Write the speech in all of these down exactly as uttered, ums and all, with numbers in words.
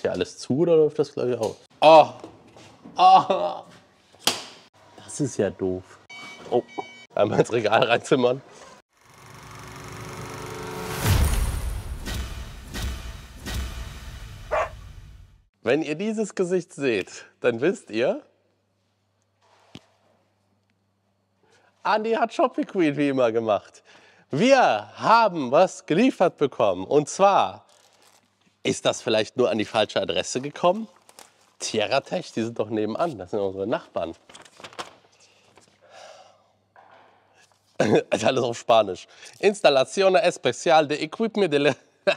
hier alles zu oder läuft das gleich aus? Oh. Oh. Das ist ja doof. Oh, einmal ins Regal reinzimmern. Wenn ihr dieses Gesicht seht, dann wisst ihr, Andi hat Shopping Queen wie immer gemacht. Wir haben was geliefert bekommen. Und zwar ist das vielleicht nur an die falsche Adresse gekommen. Tierra-Tech, die sind doch nebenan. Das sind unsere Nachbarn. Das ist alles auf Spanisch. Instalación especial de equipment de...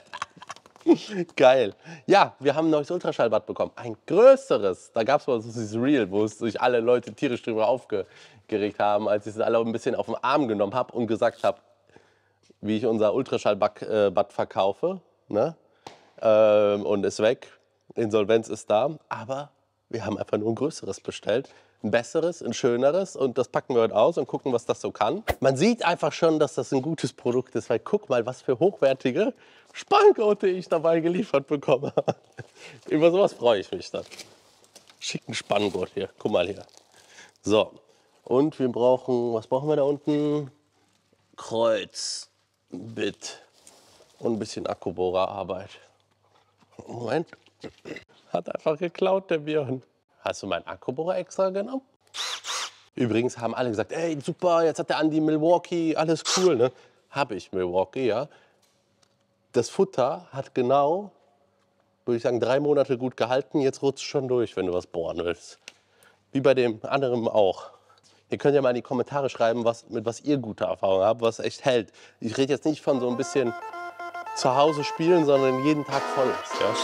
Geil. Ja, wir haben ein neues Ultraschallbad bekommen. Ein größeres. Da gab es mal so dieses Reel, wo sich alle Leute tierisch drüber aufgeregt haben, als ich es alle ein bisschen auf den Arm genommen habe und gesagt habe, wie ich unser Ultraschallbad äh, verkaufe. Ne? Ähm, und ist weg. Insolvenz ist da. Aber wir haben einfach nur ein größeres bestellt. Ein besseres, ein schöneres. Und das packen wir heute aus und gucken, was das so kann. Man sieht einfach schon, dass das ein gutes Produkt ist. Weil guck mal, was für hochwertige Spanngurte ich dabei geliefert bekomme. Über sowas freue ich mich dann. Schicken Spanngurt hier. Guck mal hier. So. Und wir brauchen, was brauchen wir da unten? Kreuz, Bit und ein bisschen Akkubohrerarbeit. Moment. Hat einfach geklaut, der Björn. Hast du meinen Akkubohrer extra genommen? Übrigens haben alle gesagt, ey, super, jetzt hat der Andi Milwaukee, alles cool, ne? Habe ich Milwaukee, ja. Das Futter hat genau, würde ich sagen, drei Monate gut gehalten. Jetzt rutscht es schon durch, wenn du was bohren willst. Wie bei dem anderen auch. Ihr könnt ja mal in die Kommentare schreiben, was, mit was ihr gute Erfahrungen habt, was echt hält. Ich rede jetzt nicht von so ein bisschen zu Hause spielen, sondern jeden Tag voll ist, ja.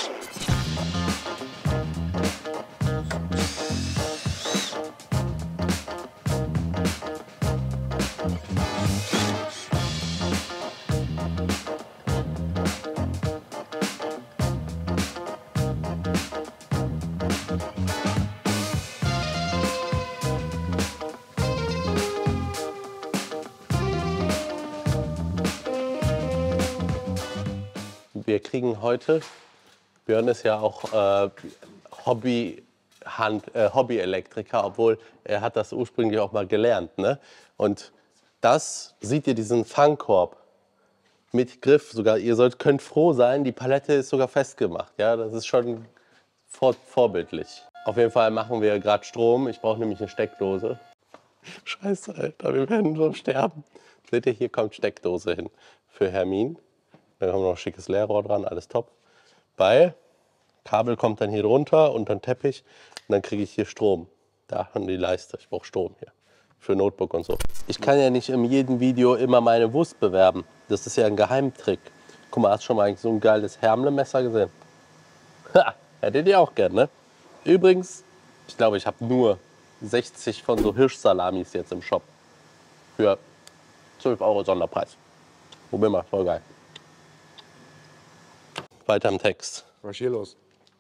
Wir kriegen heute, Björn ist ja auch äh, Hobby, Hand, äh, Hobby-Elektriker, obwohl er hat das ursprünglich auch mal gelernt. Ne? Und das, seht ihr diesen Fangkorb mit Griff sogar, ihr sollt, könnt froh sein, die Palette ist sogar festgemacht. Ja? Das ist schon vor, vorbildlich. Auf jeden Fall machen wir gerade Strom, ich brauche nämlich eine Steckdose. Scheiße, Alter, wir werden so sterben. Seht ihr, hier kommt Steckdose hin für Hermin. Da haben wir noch ein schickes Leerrohr dran, alles top. Weil Kabel kommt dann hier drunter und dann Teppich und dann kriege ich hier Strom. Da haben die Leiste, ich brauche Strom hier für Notebook und so. Ich kann ja nicht in jedem Video immer meine Wurst bewerben. Das ist ja ein Geheimtrick. Guck mal, hast du schon mal eigentlich so ein geiles Härmle-Messer gesehen? Ha, hättet ihr auch gern, ne? Übrigens, ich glaube, ich habe nur sechzig von so Hirschsalamis jetzt im Shop. Für zwölf Euro Sonderpreis. Probier mal, voll geil. Weiter im Text. Was ist hier los?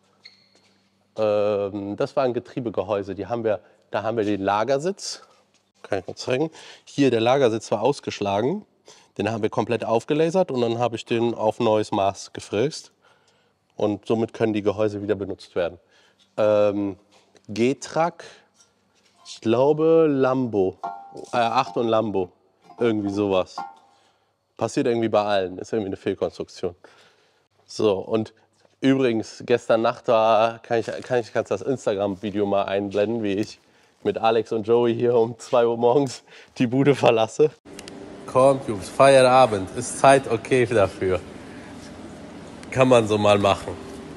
Ähm, das war ein Getriebegehäuse. Die haben wir, da haben wir den Lagersitz. Kann ich mal zeigen. Hier, der Lagersitz war ausgeschlagen. Den haben wir komplett aufgelasert und dann habe ich den auf neues Maß gefräst. Und somit können die Gehäuse wieder benutzt werden. Ähm, G-Track, ich glaube Lambo. Äh, acht und Lambo. Irgendwie sowas. Passiert irgendwie bei allen. Ist irgendwie eine Fehlkonstruktion. So, und übrigens, gestern Nacht war, kann ich, kann ich kannst das Instagram-Video mal einblenden, wie ich mit Alex und Joey hier um zwei Uhr morgens die Bude verlasse. Kommt, Jungs, Feierabend, ist Zeit okay dafür. Kann man so mal machen.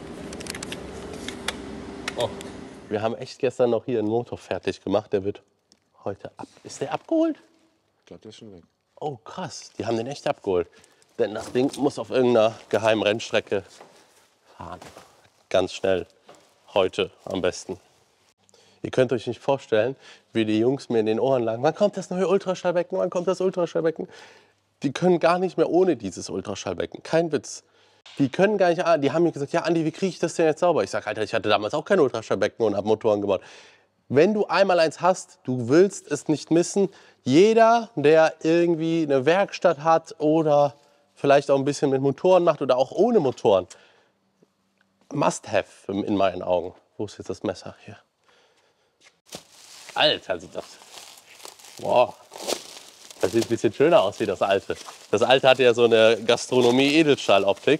Oh. Wir haben echt gestern noch hier einen Motor fertig gemacht, der wird heute ab. Ist der abgeholt? Ich glaube, der ist schon weg. Oh, krass, die haben den echt abgeholt. Denn das Ding muss auf irgendeiner geheimen Rennstrecke fahren. Ganz schnell. Heute am besten. Ihr könnt euch nicht vorstellen, wie die Jungs mir in den Ohren lagen. Wann kommt das neue Ultraschallbecken? Wann kommt das Ultraschallbecken? Die können gar nicht mehr ohne dieses Ultraschallbecken. Kein Witz. Die können gar nicht. Die haben mir gesagt, ja Andi, wie kriege ich das denn jetzt sauber? Ich sage, Alter, ich hatte damals auch kein Ultraschallbecken und habe Motoren gebaut. Wenn du einmal eins hast, du willst es nicht missen. Jeder, der irgendwie eine Werkstatt hat oder vielleicht auch ein bisschen mit Motoren macht oder auch ohne Motoren. Must-have in meinen Augen. Wo ist jetzt das Messer? Hier. Alter, sieht das. Boah. Das sieht ein bisschen schöner aus wie das alte. Das alte hatte ja so eine Gastronomie-Edelstahl-Optik.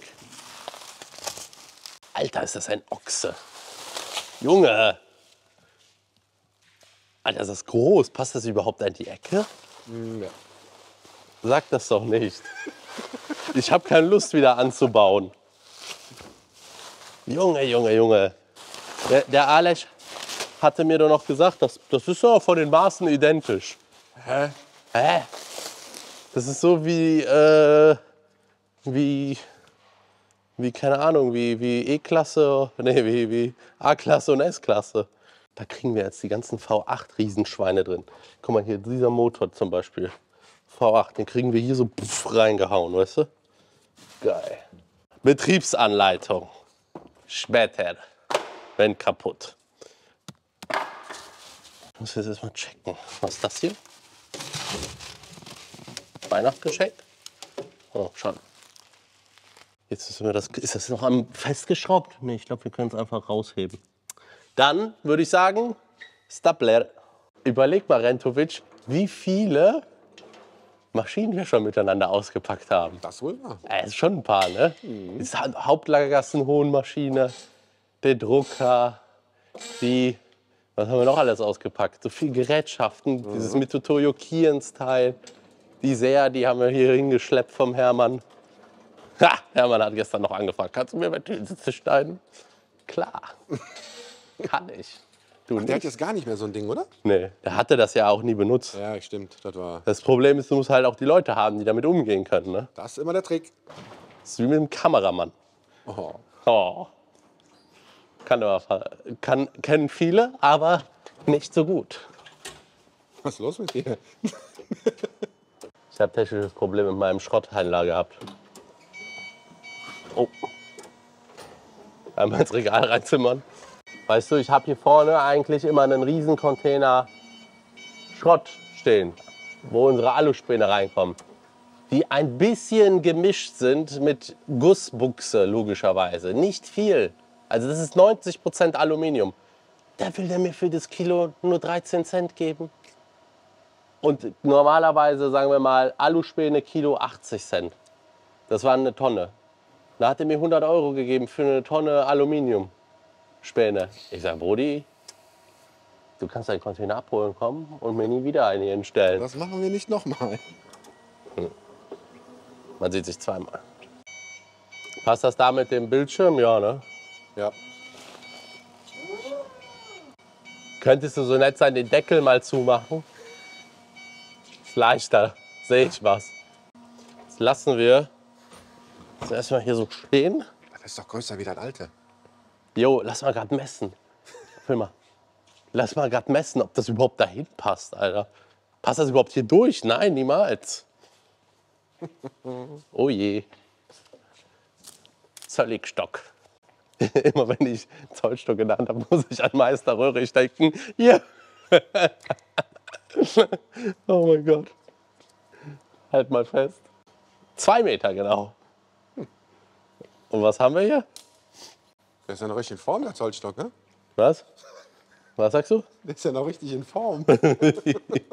Alter, ist das ein Ochse. Junge. Alter, ist das groß. Passt das überhaupt an die Ecke? Ja. Sag das doch nicht. Ich habe keine Lust, wieder anzubauen. Junge, Junge, Junge. Der, der Alex hatte mir doch noch gesagt, das, das ist ja von den Maßen identisch. Hä? Hä? Das ist so wie, äh, wie, wie, keine Ahnung, wie, wie E-Klasse, nee, wie, wie A-Klasse und S-Klasse. Da kriegen wir jetzt die ganzen V acht Riesenschweine drin. Guck mal hier, dieser Motor zum Beispiel. V acht, den kriegen wir hier so pff, reingehauen, weißt du? Geil. Betriebsanleitung. Später. Wenn kaputt. Ich muss jetzt erstmal checken. Was ist das hier? Weihnachtsgeschenk? Oh, schon. Jetzt müssen wir das. Ist das noch am festgeschraubt? Nee, ich glaube, wir können es einfach rausheben. Dann würde ich sagen, Stapler. Überleg mal, Rentovic, wie viele Maschinen wir schon miteinander ausgepackt haben. Das wohl wahr. Äh, ist schon ein paar, ne? Mhm. Die Hauptlagergassenhohenmaschine, der Drucker, die. Was haben wir noch alles ausgepackt? So viel Gerätschaften, mhm. Dieses Mitutoyo Kienz-Teil. Die Sea, die haben wir hier hingeschleppt vom Hermann. Ha, Hermann hat gestern noch angefragt, kannst du mir bei Sitze schneiden? Klar, kann ich. Du Ach, der hat jetzt gar nicht mehr so ein Ding, oder? Nee, der hatte das ja auch nie benutzt. Ja, stimmt. Das war. Das Problem ist, du musst halt auch die Leute haben, die damit umgehen können. Ne? Das ist immer der Trick. Das ist wie mit einem Kameramann. Oh. Oh. Kann aber, kann, kennen viele, aber nicht so gut. Was ist los mit dir? Ich habe technisches Problem mit meinem Schrotthändler gehabt. Oh. Einmal ins Regal reinzimmern. Weißt du, ich habe hier vorne eigentlich immer einen riesen Container Schrott stehen, wo unsere Aluspäne reinkommen. Die ein bisschen gemischt sind mit Gussbuchse, logischerweise. Nicht viel. Also das ist neunzig Prozent Aluminium. Da will der mir für das Kilo nur dreizehn Cent geben. Und normalerweise, sagen wir mal, Aluspäne Kilo achtzig Cent. Das war eine Tonne. Da hat er mir hundert Euro gegeben für eine Tonne Aluminiumspäne. Ich sag, Brody, du kannst deinen Container abholen kommen und mir nie wieder einen hier hinstellen. Das machen wir nicht nochmal. Hm. Man sieht sich zweimal. Passt das da mit dem Bildschirm? Ja, ne? Ja. Könntest du so nett sein, den Deckel mal zumachen? Ist leichter, sehe ich was. Jetzt lassen wir das erstmal hier so stehen. Das ist doch größer wie das alte. Jo, lass mal gerade messen. Film mal. Lass mal gerade messen, ob das überhaupt dahin passt, Alter. Passt das überhaupt hier durch? Nein, niemals. Oh je. Zölligstock. Immer wenn ich Zollstock in der Hand habe, muss ich an Meister Röhrig denken. Ja. Oh mein Gott. Halt mal fest. Zwei Meter genau. Und was haben wir hier? Der ist ja noch richtig in Form, der Zollstock, ne? Was? Was sagst du? Der ist ja noch richtig in Form. äh,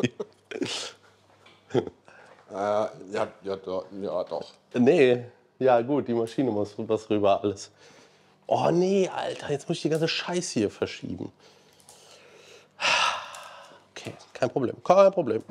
ja, ja, doch, ja, doch. Nee. Ja gut, die Maschine muss was rüber alles. Oh nee, Alter, jetzt muss ich die ganze Scheiße hier verschieben. Okay, kein Problem, kein Problem.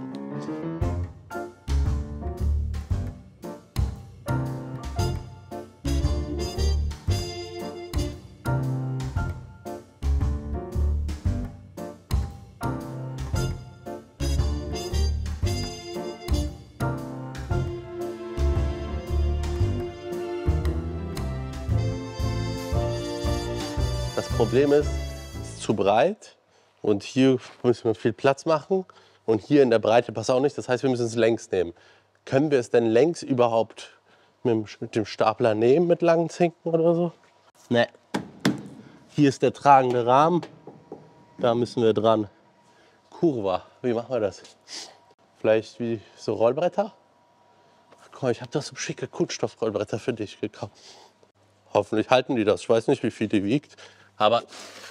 Das Problem ist, es ist zu breit und hier müssen wir viel Platz machen und hier in der Breite passt auch nicht. Das heißt, wir müssen es längs nehmen. Können wir es denn längs überhaupt mit dem, mit dem Stapler nehmen, mit langen Zinken oder so? Ne. Hier ist der tragende Rahmen, da müssen wir dran. Kurva, wie machen wir das? Vielleicht wie so Rollbretter? Ach, guck mal, ich habe doch so schicke Kunststoffrollbretter für dich gekauft. Hoffentlich halten die das. Ich weiß nicht, wie viel die wiegt, aber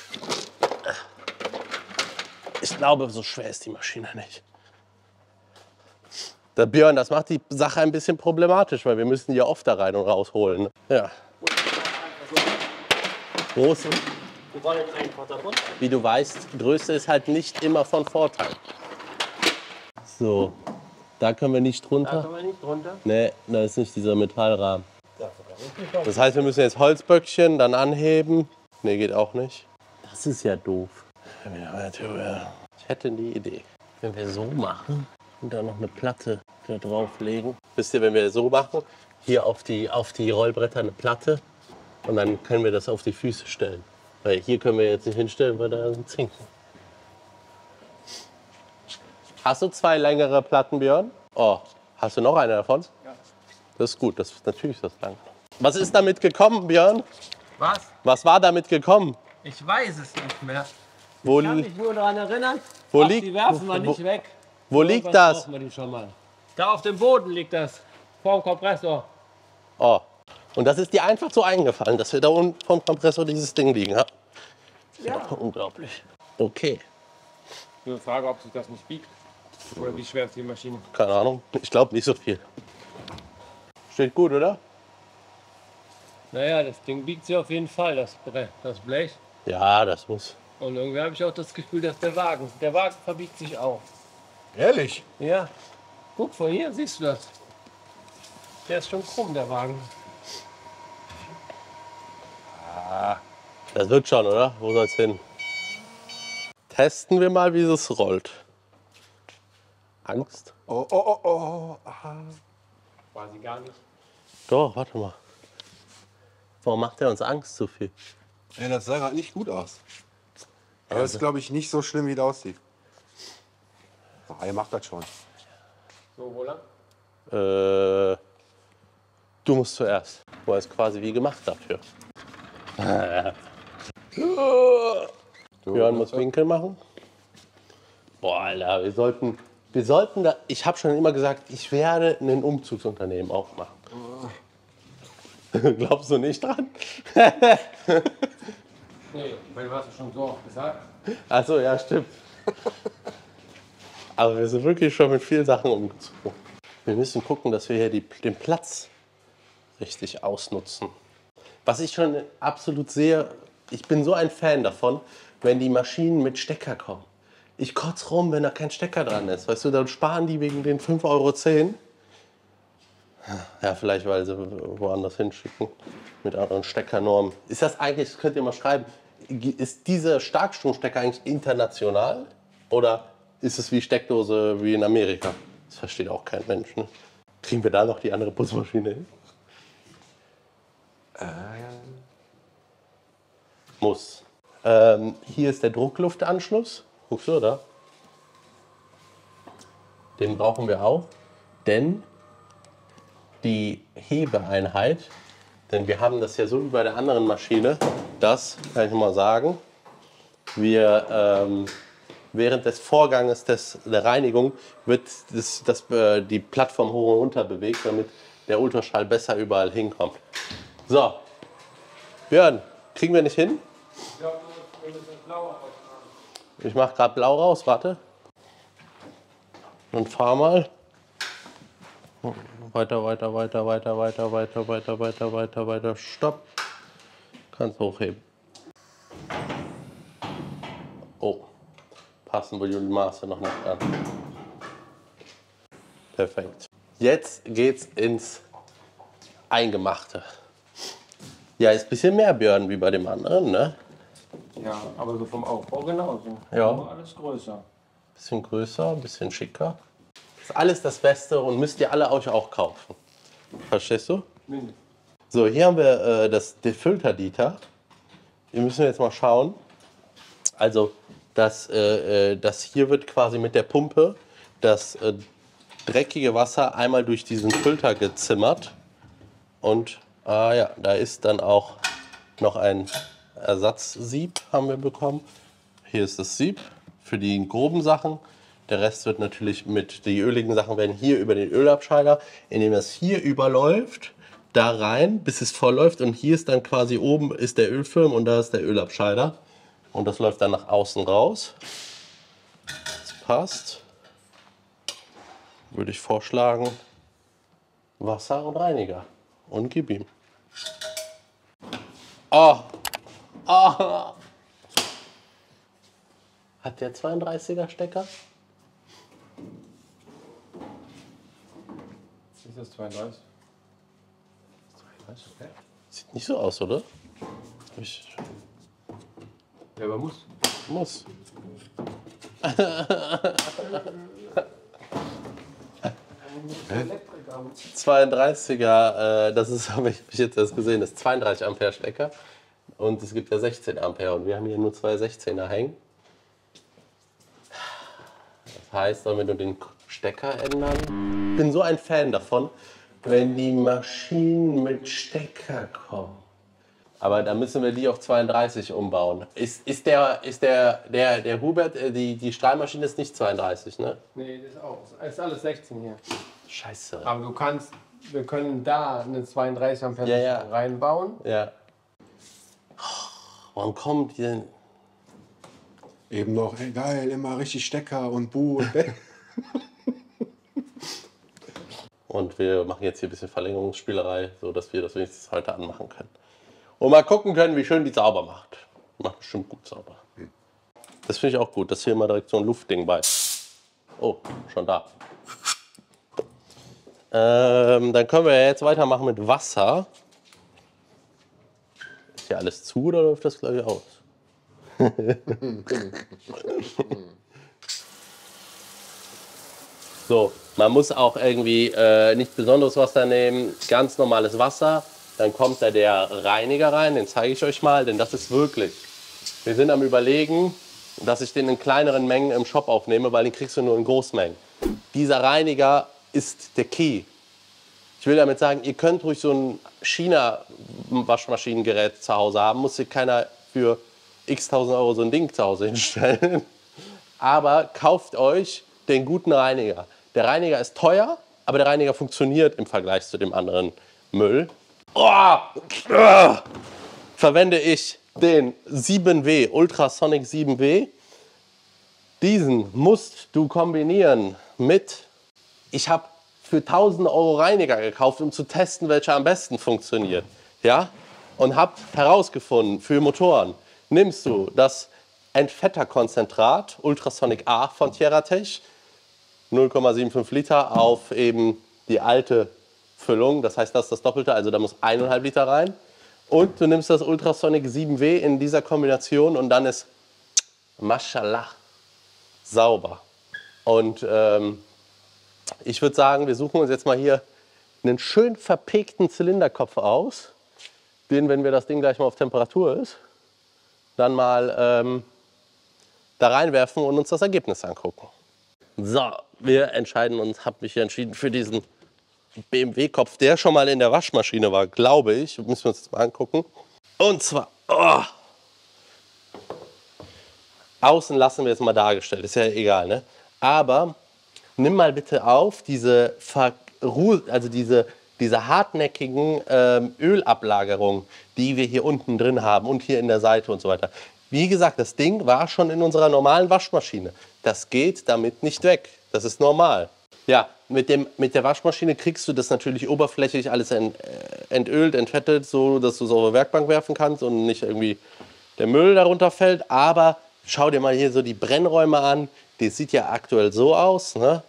ich glaube, so schwer ist die Maschine nicht. Der Björn, das macht die Sache ein bisschen problematisch, weil wir müssen die ja oft da rein und rausholen. Ja. Große. Wir wollen einfach davon. Wie du weißt, Größe ist halt nicht immer von Vorteil. So, da können wir nicht Da drunter. können wir nicht drunter. Ne, da ist nicht dieser Metallrahmen. Das heißt, wir müssen jetzt Holzböckchen dann anheben. Ne, geht auch nicht. Das ist ja doof. Ich hätte eine Idee. Wenn wir so machen und dann noch eine Platte da drauflegen. Wisst ihr, wenn wir so machen, hier auf die, auf die Rollbretter eine Platte und dann können wir das auf die Füße stellen. Weil hier können wir jetzt nicht hinstellen, weil da sind Zinken. Hast du zwei längere Platten, Björn? Oh, hast du noch eine davon? Ja. Das ist gut, das ist natürlich das lang. Was ist damit gekommen, Björn? Was? Was war damit gekommen? Ich weiß es nicht mehr. Wo, Ich kann li mich nur daran erinnern. Wo Ach, liegt- die werfen wir wo- nicht weg. wo liegt Irgendwas das? brauchen wir die schon mal. Da auf dem Boden liegt das. Vorm Kompressor. Oh. Und das ist dir einfach so eingefallen, dass wir da unten vom Kompressor dieses Ding liegen haben? Ja. Unglaublich. Okay, Nur eine Frage, ob sich das nicht biegt. Oder wie schwer ist die Maschine? keine Ahnung. Ich glaube nicht so viel. Steht gut, oder? Naja, das Ding biegt sich auf jeden Fall, das, Bre das Blech. Ja, das muss. Und irgendwie habe ich auch das Gefühl, dass der Wagen, der Wagen verbiegt sich auch. Ehrlich? Ja. Guck, von hier siehst du das. Der ist schon krumm, der Wagen. Das wird schon, oder? Wo soll's hin? Testen wir mal, wie es rollt. Angst? Oh, oh, oh, oh. Aha. Quasi gar nicht. Doch, warte mal. Warum macht er uns Angst so viel? Ja, das sah gerade nicht gut aus. Aber das ist, glaube ich, nicht so schlimm, wie das aussieht. Ah, ihr macht das schon. So, wo lang? Äh, du musst zuerst. Du ist quasi wie gemacht dafür. Du, Björn muss Winkel machen. Boah, Alter, wir sollten, wir sollten da. Ich habe schon immer gesagt, ich werde ein Umzugsunternehmen aufmachen. Glaubst du nicht dran? Nee, weil du hast ja schon so oft gesagt. Achso, ja, stimmt. Aber wir sind wirklich schon mit vielen Sachen umgezogen. Wir müssen gucken, dass wir hier die, den Platz richtig ausnutzen. Was ich schon absolut sehe, ich bin so ein Fan davon, wenn die Maschinen mit Stecker kommen. Ich kotze rum, wenn da kein Stecker dran ist. Weißt du, dann sparen die wegen den fünf Euro zehn. Ja, vielleicht, weil sie woanders hinschicken mit anderen Steckernormen. Ist das eigentlich, das könnt ihr mal schreiben, ist dieser Starkstromstecker eigentlich international? Oder ist es wie Steckdose wie in Amerika? Das versteht auch kein Mensch. Ne? Kriegen wir da noch die andere Putzmaschine hin? Muss. Ähm, hier ist der Druckluftanschluss. Guckst du, oder? Den brauchen wir auch, denn die Hebeeinheit, denn wir haben das ja so wie bei der anderen Maschine, dass, kann ich mal sagen, wir ähm, während des Vorganges des, der Reinigung wird das, das, äh, die Plattform hoch und runter bewegt, damit der Ultraschall besser überall hinkommt. So, Björn, kriegen wir nicht hin? Ich glaube, wir müssen blau machen. Ich mache gerade blau raus, warte. Und fahr mal. Weiter, weiter, weiter, weiter, weiter, weiter, weiter, weiter, weiter, weiter. Stopp. Kannst hochheben. Oh, passen wohl die Maße noch nicht an. Perfekt. Jetzt geht's ins Eingemachte. Ja, ist ein bisschen mehr, Björn, wie bei dem anderen, ne? Ja, aber so vom Aufbau genauso. Ja. Nur alles größer. Bisschen größer, ein bisschen schicker. Ist alles das Beste und müsst ihr alle euch auch kaufen. Verstehst du? Mindestens. So, hier haben wir äh, das Defilter-Dieter. Wir müssen jetzt mal schauen. Also, das, äh, das hier wird quasi mit der Pumpe das äh, dreckige Wasser einmal durch diesen Filter gezimmert. Und, ah ja, da ist dann auch noch ein Ersatzsieb, haben wir bekommen. Hier ist das Sieb für die groben Sachen. Der Rest wird natürlich mit, die öligen Sachen werden hier über den Ölabscheider, indem das hier überläuft, da rein, bis es voll läuft. Und hier ist dann quasi oben ist der Ölfilm und da ist der Ölabscheider. Und das läuft dann nach außen raus. Das passt. Würde ich vorschlagen, Wasser und Reiniger. Und gib ihm. Oh. Oh. Hat der zweiunddreißiger Stecker? Ist das zweiunddreißig? zweiunddreißig, okay. Sieht nicht so aus, oder? Ich Ja, aber muss. muss. zweiunddreißiger, äh, das ist, habe ich jetzt erst gesehen, das ist zweiunddreißig Ampere Stecker. Und es gibt ja sechzehn Ampere und wir haben hier nur zwei sechzehner hängen. Das heißt, sollen wir nur den Stecker ändern? Ich bin so ein Fan davon, wenn die Maschinen mit Stecker kommen. Aber da müssen wir die auf zweiunddreißig umbauen. Ist, ist, der, ist der, der, der Hubert, äh, die, die Strahlmaschine ist nicht zweiunddreißig, ne? Nee, das ist auch. Es ist alles sechzehn hier. Scheiße. Aber du kannst, wir können da eine zweiunddreißig Ampere Ja, ja. reinbauen. Ja. Warum kommt die denn? Eben noch, ey, geil, immer richtig Stecker und Bu und Bett. Und wir machen jetzt hier ein bisschen Verlängerungsspielerei, so dass wir das wenigstens heute anmachen können. Und mal gucken können, wie schön die sauber macht. Macht bestimmt gut sauber. Das finde ich auch gut, dass hier immer direkt so ein Luftding bei. Oh, schon da. Ähm, dann können wir jetzt weitermachen mit Wasser. Ist hier alles zu oder läuft das gleich aus? So, man muss auch irgendwie äh, nicht besonderes Wasser nehmen, ganz normales Wasser. Dann kommt da der Reiniger rein, den zeige ich euch mal, denn das ist wirklich. Wir sind am Überlegen, dass ich den in kleineren Mengen im Shop aufnehme, weil den kriegst du nur in Großmengen. Dieser Reiniger ist der Key. Ich will damit sagen, ihr könnt ruhig so ein China-Waschmaschinengerät zu Hause haben, muss sich keiner für x tausend Euro so ein Ding zu Hause hinstellen. Aber kauft euch den guten Reiniger. Der Reiniger ist teuer, aber der Reiniger funktioniert im Vergleich zu dem anderen Müll. Oh, oh, verwende ich den sieben W, Ultrasonic sieben W. Diesen musst du kombinieren mit, ich habe für tausend Euro Reiniger gekauft, um zu testen, welcher am besten funktioniert. Ja? Und habe herausgefunden, für Motoren nimmst du das Entfetterkonzentrat Ultrasonic A von TierraTech, null Komma fünfundsiebzig Liter auf eben die alte Füllung. Das heißt, das ist das Doppelte, also da muss eineinhalb Liter rein. Und du nimmst das Ultrasonic sieben W in dieser Kombination und dann ist, Mashallah, sauber. Und ähm, ich würde sagen, wir suchen uns jetzt mal hier einen schön verpegten Zylinderkopf aus, den, wenn wir das Ding gleich mal auf Temperatur ist, dann mal ähm, da reinwerfen und uns das Ergebnis angucken. So, wir entscheiden uns, habe mich entschieden für diesen B M W-Kopf, der schon mal in der Waschmaschine war, glaube ich. Müssen wir uns das mal angucken. Und zwar, oh, außen lassen wir jetzt mal dargestellt, ist ja egal, ne? Aber nimm mal bitte auf diese, also diese, diese hartnäckigen ähm, Ölablagerungen, die wir hier unten drin haben und hier in der Seite und so weiter. Wie gesagt, das Ding war schon in unserer normalen Waschmaschine. Das geht damit nicht weg. Das ist normal. Ja, mit, dem, mit der Waschmaschine kriegst du das natürlich oberflächlich alles ent, äh, entölt, entfettet, so dass du es auf die Werkbank werfen kannst und nicht irgendwie der Müll darunter fällt. Aber schau dir mal hier so die Brennräume an. Die sieht ja aktuell so aus, ne?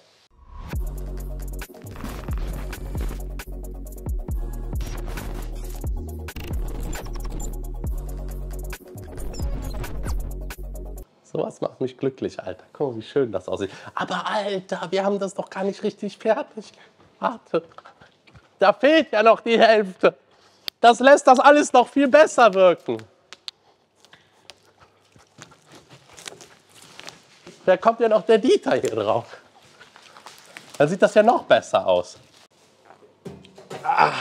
Sowas macht mich glücklich, Alter. Guck mal, wie schön das aussieht. Aber Alter, wir haben das doch gar nicht richtig fertig. Warte, da fehlt ja noch die Hälfte. Das lässt das alles noch viel besser wirken. Da kommt ja noch der Dieter hier drauf. Dann sieht das ja noch besser aus. Ah.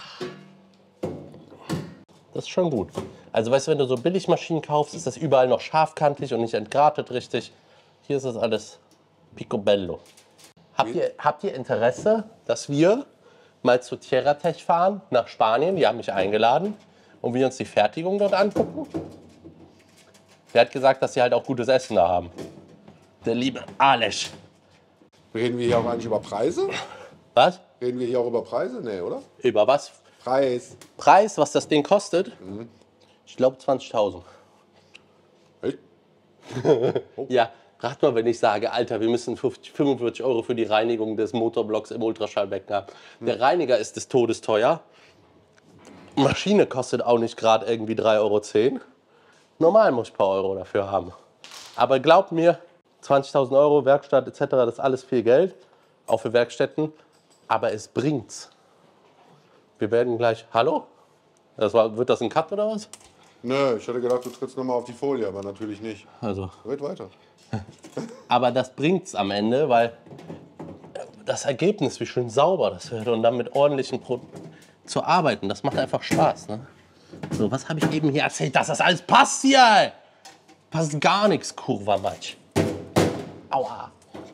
Das ist schon gut. Also weißt du, wenn du so Billigmaschinen kaufst, ist das überall noch scharfkantig und nicht entgratet richtig. Hier ist das alles picobello. Habt ihr, habt ihr Interesse, dass wir mal zu TierraTech fahren, nach Spanien. Die haben mich eingeladen und wir uns die Fertigung dort angucken. Der hat gesagt, dass sie halt auch gutes Essen da haben. Der liebe Alex. Reden wir hier auch eigentlich über Preise? Was? Reden wir hier auch über Preise? Nee, oder? Über was? Preis. Preis, was das Ding kostet? Mhm. Ich glaube zwanzigtausend. Echt? Ja, rat mal, wenn ich sage, Alter, wir müssen fünfzig, fünfundvierzig Euro für die Reinigung des Motorblocks im Ultraschallbecken haben. Mhm. Der Reiniger ist des Todes teuer. Maschine kostet auch nicht gerade irgendwie drei Euro zehn. Normal muss ich ein paar Euro dafür haben. Aber glaubt mir, zwanzigtausend Euro, Werkstatt et cetera, das ist alles viel Geld, auch für Werkstätten. Aber es bringt's. Wir werden gleich... Hallo? Das war, wird das ein Cut oder was? Nö, ich hätte gedacht, du trittst nochmal auf die Folie, aber natürlich nicht. Also. Red weiter. Aber das bringt's am Ende, weil das Ergebnis, wie schön sauber das wird und dann mit ordentlichen Produkten zu arbeiten, das macht einfach Spaß. Ne? So, was habe ich eben hier erzählt, dass das alles passt hier? Ey? Passt gar nichts, Kurva Matsch. Aua.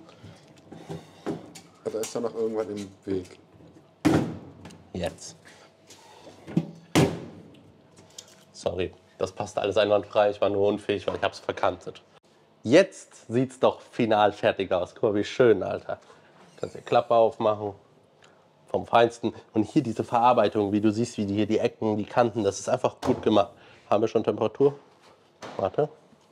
Da ist ja noch irgendwas im Weg. Jetzt. Sorry, das passt alles einwandfrei. Ich war nur unfähig, weil ich hab's verkantet. Jetzt sieht's doch final fertig aus. Guck mal, wie schön, Alter. Kannst die Klappe aufmachen. Vom Feinsten. Und hier diese Verarbeitung, wie du siehst, wie die hier die Ecken, die Kanten, das ist einfach gut gemacht. Haben wir schon Temperatur? Warte.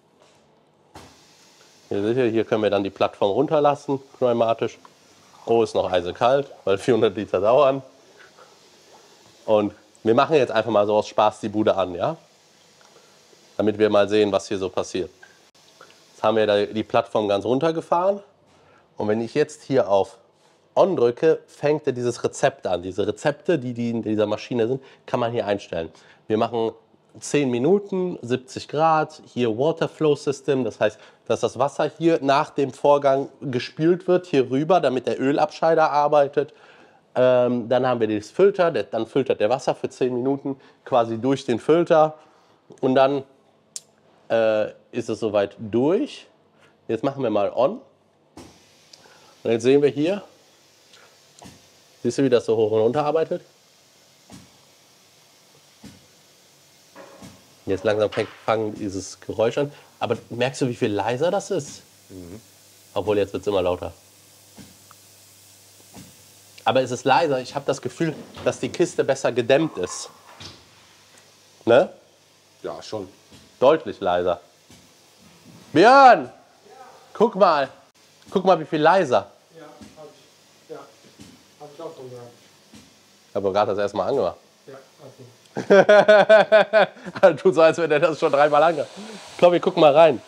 Hier seht ihr, hier können wir dann die Plattform runterlassen, pneumatisch. Oh, ist noch eisekalt, weil vierhundert Liter dauern. Und wir machen jetzt einfach mal so aus Spaß die Bude an, ja? Damit wir mal sehen, was hier so passiert. Jetzt haben wir da die Plattform ganz runtergefahren. Und wenn ich jetzt hier auf On drücke, fängt er dieses Rezept an. Diese Rezepte, die, die in dieser Maschine sind, kann man hier einstellen. Wir machen zehn Minuten, siebzig Grad, hier Water Flow System. Das heißt, dass das Wasser hier nach dem Vorgang gespült wird, hier rüber, damit der Ölabscheider arbeitet. Ähm, dann haben wir das Filter, der, dann filtert der Wasser für zehn Minuten quasi durch den Filter. Und dann äh, ist es soweit durch. Jetzt machen wir mal On. Und jetzt sehen wir hier, siehst du, wie das so hoch und runter arbeitet? Jetzt langsam fangen dieses Geräusch an. Aber merkst du, wie viel leiser das ist? Mhm. Obwohl, jetzt wird es immer lauter. Aber es ist leiser. Ich habe das Gefühl, dass die Kiste besser gedämmt ist. Ne? Ja, schon. Deutlich leiser. Björn! Ja. Guck mal. Guck mal, wie viel leiser. Ja, hab ich. Ja, hab ich auch schon gehört. Ich habe gerade das erstmal angemacht. Ja, okay. Tut so, als wenn er das schon dreimal angehört. Komm, wir gucken mal rein.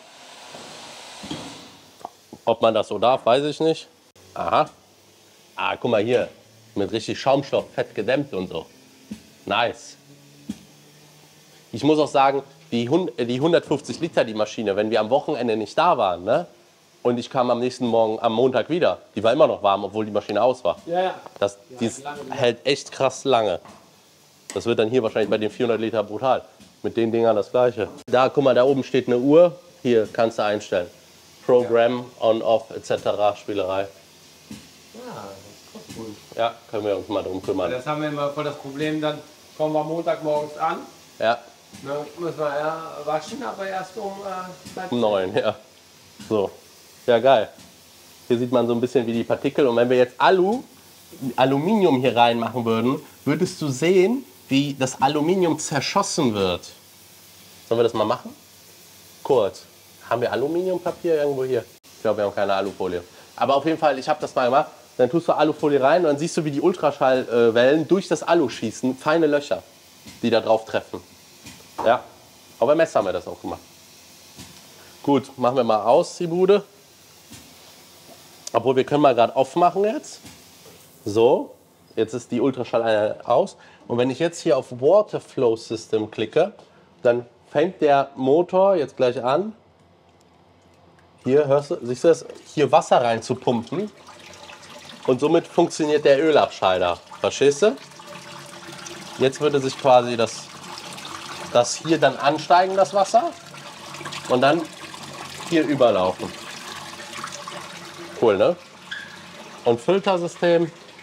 Ob man das so darf, weiß ich nicht. Aha. Ah, guck mal hier. Mit richtig Schaumstoff, fett gedämmt und so. Nice. Ich muss auch sagen, die hundertfünfzig Liter, die Maschine, wenn wir am Wochenende nicht da waren, ne? Und ich kam am nächsten Morgen, am Montag wieder, die war immer noch warm, obwohl die Maschine aus war. Ja, ja. Das, die ist, hält echt krass lange. Das wird dann hier wahrscheinlich bei den vierhundert Liter brutal. Mit den Dingern das gleiche. Da, guck mal, da oben steht eine Uhr. Hier kannst du einstellen. Program, on, off, et cetera. Spielerei. Ja, das ist gut. Ja, können wir uns mal drum kümmern. Das haben wir immer voll das Problem, dann kommen wir Montagmorgens an. Ja. Ne, müssen wir ja waschen, aber erst um äh, um neun, ja. So. Ja, geil. Hier sieht man so ein bisschen wie die Partikel. Und wenn wir jetzt Alu, Aluminium hier reinmachen würden, würdest du sehen, wie das Aluminium zerschossen wird. Sollen wir das mal machen? Kurz. Haben wir Aluminiumpapier irgendwo hier? Ich glaube, wir haben keine Alufolie. Aber auf jeden Fall, ich habe das mal gemacht. Dann tust du Alufolie rein und dann siehst du, wie die Ultraschallwellen durch das Alu schießen. Feine Löcher, die da drauf treffen. Ja, auch beim Messer haben wir das auch gemacht. Gut, machen wir mal aus, die Bude. Obwohl, wir können mal gerade aufmachen jetzt. So, jetzt ist die Ultraschalleinheit aus. Und wenn ich jetzt hier auf Water Flow System klicke, dann fängt der Motor jetzt gleich an, hier, hörst du, siehst du das, hier Wasser rein zu pumpen. Und somit funktioniert der Ölabscheider. Verstehst du? Jetzt würde sich quasi das, das hier dann ansteigen, das Wasser. Und dann hier überlaufen. Cool, ne? Und Filtersystem.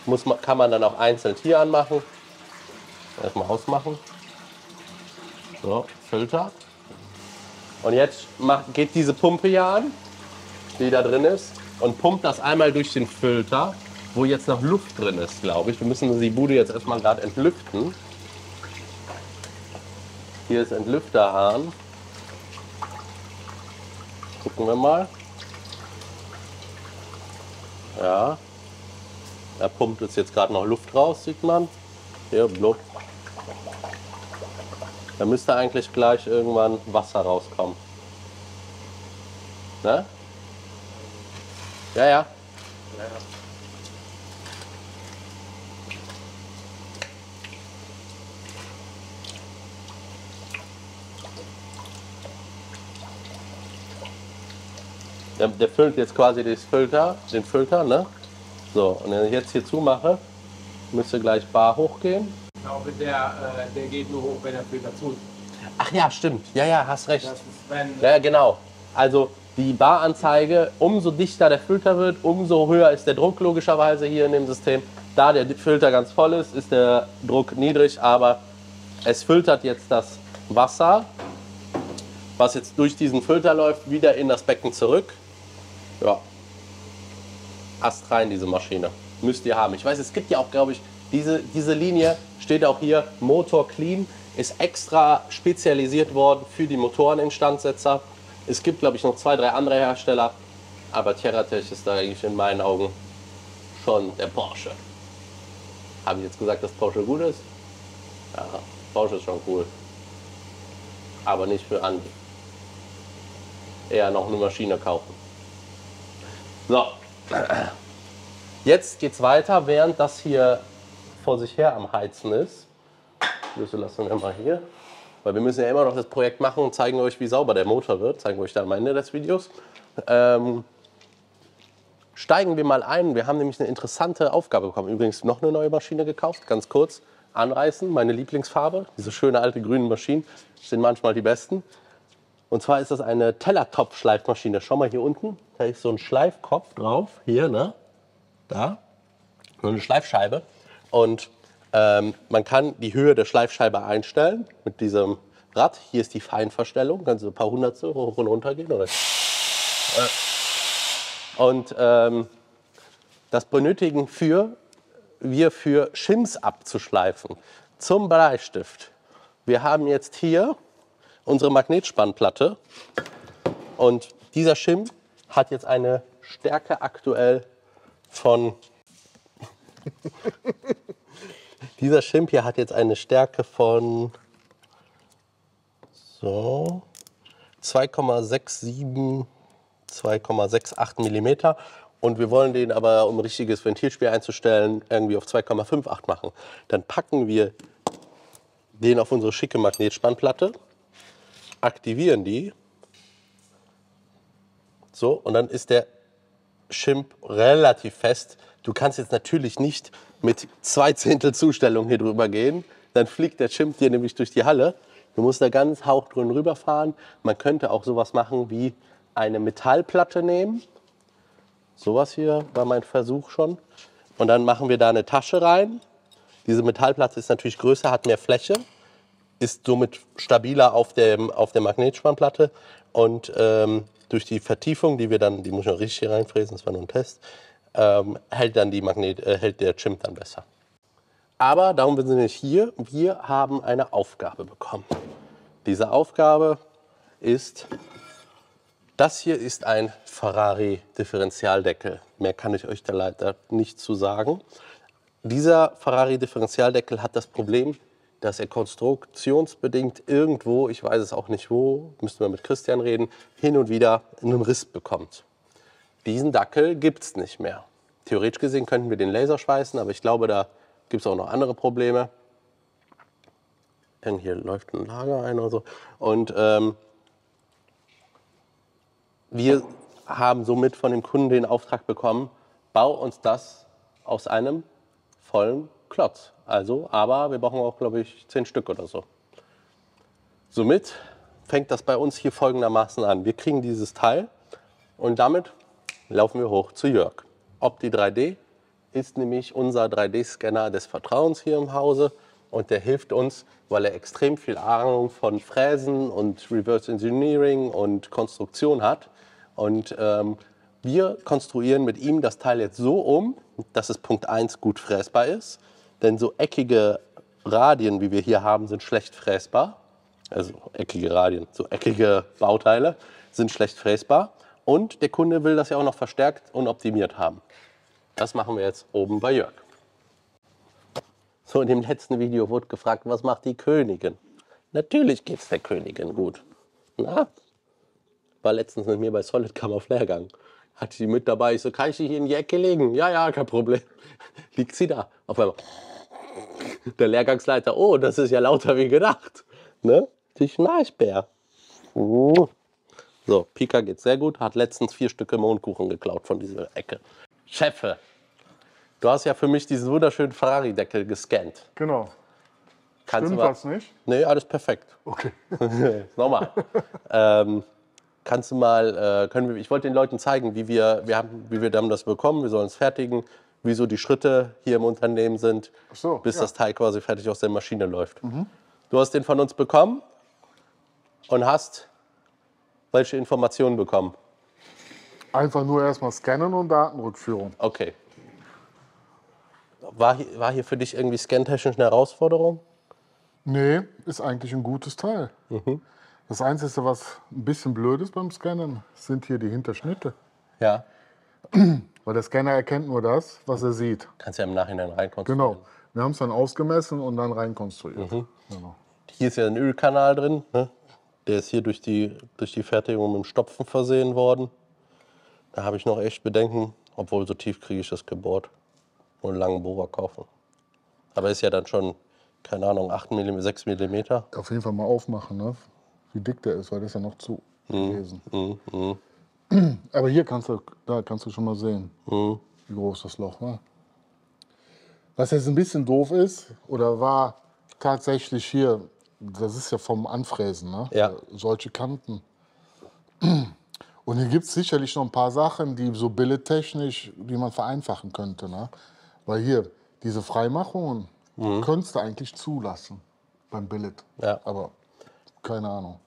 muss man, kann man dann auch einzeln hier anmachen. Erstmal ausmachen. So, Filter. Und jetzt macht, geht diese Pumpe hier an, die da drin ist, und pumpt das einmal durch den Filter, wo jetzt noch Luft drin ist, glaube ich. Wir müssen die Bude jetzt erstmal gerade entlüften. Hier ist Entlüfterhahn. Gucken wir mal. Ja. Da pumpt es jetzt gerade noch Luft raus, sieht man. Hier, blub. Da müsste eigentlich gleich irgendwann Wasser rauskommen. Ne? Ja, ja. Der, der füllt jetzt quasi das Filter, den Filter, ne? So, und wenn ich jetzt hier zumache, müsste gleich bar hochgehen. Ich glaube, der, äh, der geht nur hoch, wenn der Filter zu ist. Ach ja, stimmt. Ja, ja, hast recht. Das ist, wenn, Ja, genau. Also die Baranzeige, umso dichter der Filter wird, umso höher ist der Druck logischerweise hier in dem System. Da der Filter ganz voll ist, ist der Druck niedrig, aber es filtert jetzt das Wasser, was jetzt durch diesen Filter läuft, wieder in das Becken zurück. Ja, Ast rein diese Maschine. Müsst ihr haben. Ich weiß, es gibt ja auch, glaube ich, diese, diese Linie, steht auch hier, Motor Clean, ist extra spezialisiert worden für die Motoreninstandsetzer. Es gibt, glaube ich, noch zwei, drei andere Hersteller, aber TerraTech ist da eigentlich in meinen Augen schon der Porsche. Habe ich jetzt gesagt, dass Porsche gut ist? Ja, Porsche ist schon cool. Aber nicht für Andi. Eher noch eine Maschine kaufen. So. Jetzt geht's weiter, während das hier vor sich her am Heizen ist. Schlüssel lassen wir mal hier. Weil wir müssen ja immer noch das Projekt machen und zeigen euch, wie sauber der Motor wird. Zeigen wir euch dann am Ende des Videos. Ähm, steigen wir mal ein. Wir haben nämlich eine interessante Aufgabe bekommen. Übrigens noch eine neue Maschine gekauft. Ganz kurz anreißen. Meine Lieblingsfarbe. Diese schöne alte grünen Maschinen sind manchmal die besten. Und zwar ist das eine Tellertopf-Schleifmaschine. Schau mal hier unten. Da ist so ein Schleifkopf drauf. Hier, ne? Da. So eine Schleifscheibe. Und ähm, man kann die Höhe der Schleifscheibe einstellen mit diesem Rad. Hier ist die Feinverstellung. Kannst du ein paar Hundertstel hoch und runter gehen. Oder? Und ähm, das benötigen für, wir für Shims abzuschleifen. Zum Bleistift. Wir haben jetzt hier unsere Magnetspannplatte. Und dieser Shim hat jetzt eine Stärke aktuell von... Dieser Shim hier hat jetzt eine Stärke von so zwei Komma sechs sieben, zwei Komma sechs acht Millimeter. Und wir wollen den aber, um ein richtiges Ventilspiel einzustellen, irgendwie auf zwei Komma fünf acht machen. Dann packen wir den auf unsere schicke Magnetspannplatte, aktivieren die. So, und dann ist der Shim relativ fest. Du kannst jetzt natürlich nicht mit zwei Zehntel Zustellung hier drüber gehen. Dann fliegt der Shim dir nämlich durch die Halle. Du musst da ganz hauchdünn rüberfahren. Man könnte auch sowas machen wie eine Metallplatte nehmen. Sowas hier war mein Versuch schon. Und dann machen wir da eine Tasche rein. Diese Metallplatte ist natürlich größer, hat mehr Fläche, ist somit stabiler auf, dem, auf der Magnetspannplatte. Und ähm, durch die Vertiefung, die wir dann, die muss ich noch richtig hier reinfräsen, das war nur ein Test, ähm, hält dann die Magnet, äh, hält der Shim dann besser. Aber darum sind wir nicht hier. Wir haben eine Aufgabe bekommen. Diese Aufgabe ist, das hier ist ein Ferrari Differentialdeckel. Mehr kann ich euch da leider nicht zu sagen. Dieser Ferrari Differentialdeckel hat das Problem, dass er konstruktionsbedingt irgendwo, ich weiß es auch nicht wo, müssten wir mit Christian reden, hin und wieder einen Riss bekommt. Diesen Dackel gibt es nicht mehr. Theoretisch gesehen könnten wir den Laser schweißen, aber ich glaube, da gibt es auch noch andere Probleme. Denn hier läuft ein Lager ein oder so. Und ähm, wir haben somit von dem Kunden den Auftrag bekommen, bau uns das aus einem vollen Klotz. Also, aber wir brauchen auch, glaube ich, zehn Stück oder so. Somit fängt das bei uns hier folgendermaßen an. Wir kriegen dieses Teil und damit laufen wir hoch zu Jörg. Opti drei D ist nämlich unser drei D-Scanner des Vertrauens hier im Hause. Und der hilft uns, weil er extrem viel Ahnung von Fräsen und Reverse Engineering und Konstruktion hat. Und ähm, wir konstruieren mit ihm das Teil jetzt so um, dass es Punkt eins gut fräsbar ist. Denn so eckige Radien, wie wir hier haben, sind schlecht fräsbar. Also eckige Radien, so eckige Bauteile sind schlecht fräsbar. Und der Kunde will das ja auch noch verstärkt und optimiert haben. Das machen wir jetzt oben bei Jörg. So, in dem letzten Video wurde gefragt, was macht die Königin? Natürlich geht's der Königin gut. Na, war letztens mit mir bei SolidCam auf Lehrgang. Hatte sie mit dabei. Ich so, kann ich sie hier in die Ecke legen? Ja, ja, kein Problem. Liegt sie da. Auf einmal. Der Lehrgangsleiter, oh, das ist ja lauter wie gedacht. Ne? Die Schnarchbär. Uh. So, Pika geht sehr gut. Hat letztens vier Stücke Mondkuchen geklaut von dieser Ecke. Chefe, du hast ja für mich diesen wunderschönen Ferrari-Deckel gescannt. Genau. Kannst Stimmt du mal... das nicht? Nee, alles perfekt. Okay. Nochmal. ähm, kannst du mal, äh, können wir, ich wollte den Leuten zeigen, wie wir, wir haben, wie wir haben das bekommen, wir sollen es fertigen, wie so die Schritte hier im Unternehmen sind, Ach so, bis ja. das Teil quasi fertig aus der Maschine läuft. Mhm. Du hast den von uns bekommen und hast welche Informationen bekommen? Einfach nur erstmal scannen und Datenrückführung. Okay. War hier, war hier für dich irgendwie scantechnisch eine Herausforderung? Nee, ist eigentlich ein gutes Teil. Mhm. Das Einzige, was ein bisschen blöd ist beim Scannen, sind hier die Hinterschnitte. Ja. Weil der Scanner erkennt nur das, was er sieht. Kannst ja im Nachhinein reinkonstruieren. Genau. Wir haben es dann ausgemessen und dann reinkonstruiert. Mhm. Genau. Hier ist ja ein Ölkanal drin. Ne? Der ist hier durch die, durch die Fertigung mit dem Stopfen versehen worden. Da habe ich noch echt Bedenken, obwohl so tief kriege ich das gebohrt. Und einen langen Bohrer kaufen. Aber ist ja dann schon, keine Ahnung, acht Millimeter, sechs Millimeter. Auf jeden Fall mal aufmachen, ne? Wie dick der ist, weil der ist ja noch zu gewesen. Mm, mm. Aber hier kannst du, da kannst du schon mal sehen, Mm. wie groß das Loch war. Was jetzt ein bisschen doof ist, oder war tatsächlich hier, das ist ja vom Anfräsen, ne? Ja. Solche Kanten. Und hier gibt es sicherlich noch ein paar Sachen, die so bildtechnisch, die man vereinfachen könnte. Ne? Weil hier, diese Freimachungen mhm. könntest du eigentlich zulassen beim Billet. Ja. Aber keine Ahnung.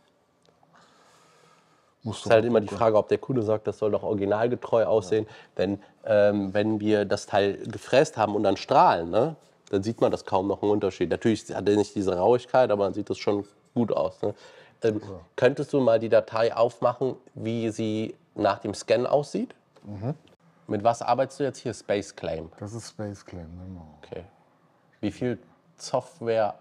Musst Es ist halt immer die Frage, ob der Kunde sagt, das soll doch originalgetreu aussehen. Ja. Denn ähm, wenn wir das Teil gefräst haben und dann strahlen, ne, dann sieht man das kaum noch einen Unterschied. Natürlich hat er nicht diese Rauigkeit, aber man sieht das schon gut aus. Ne? Ähm, ja. Könntest du mal die Datei aufmachen, wie sie nach dem Scan aussieht? Mhm. Mit was arbeitest du jetzt hier? Space Claim? Das ist Space Claim, genau. Okay. Wie viel Software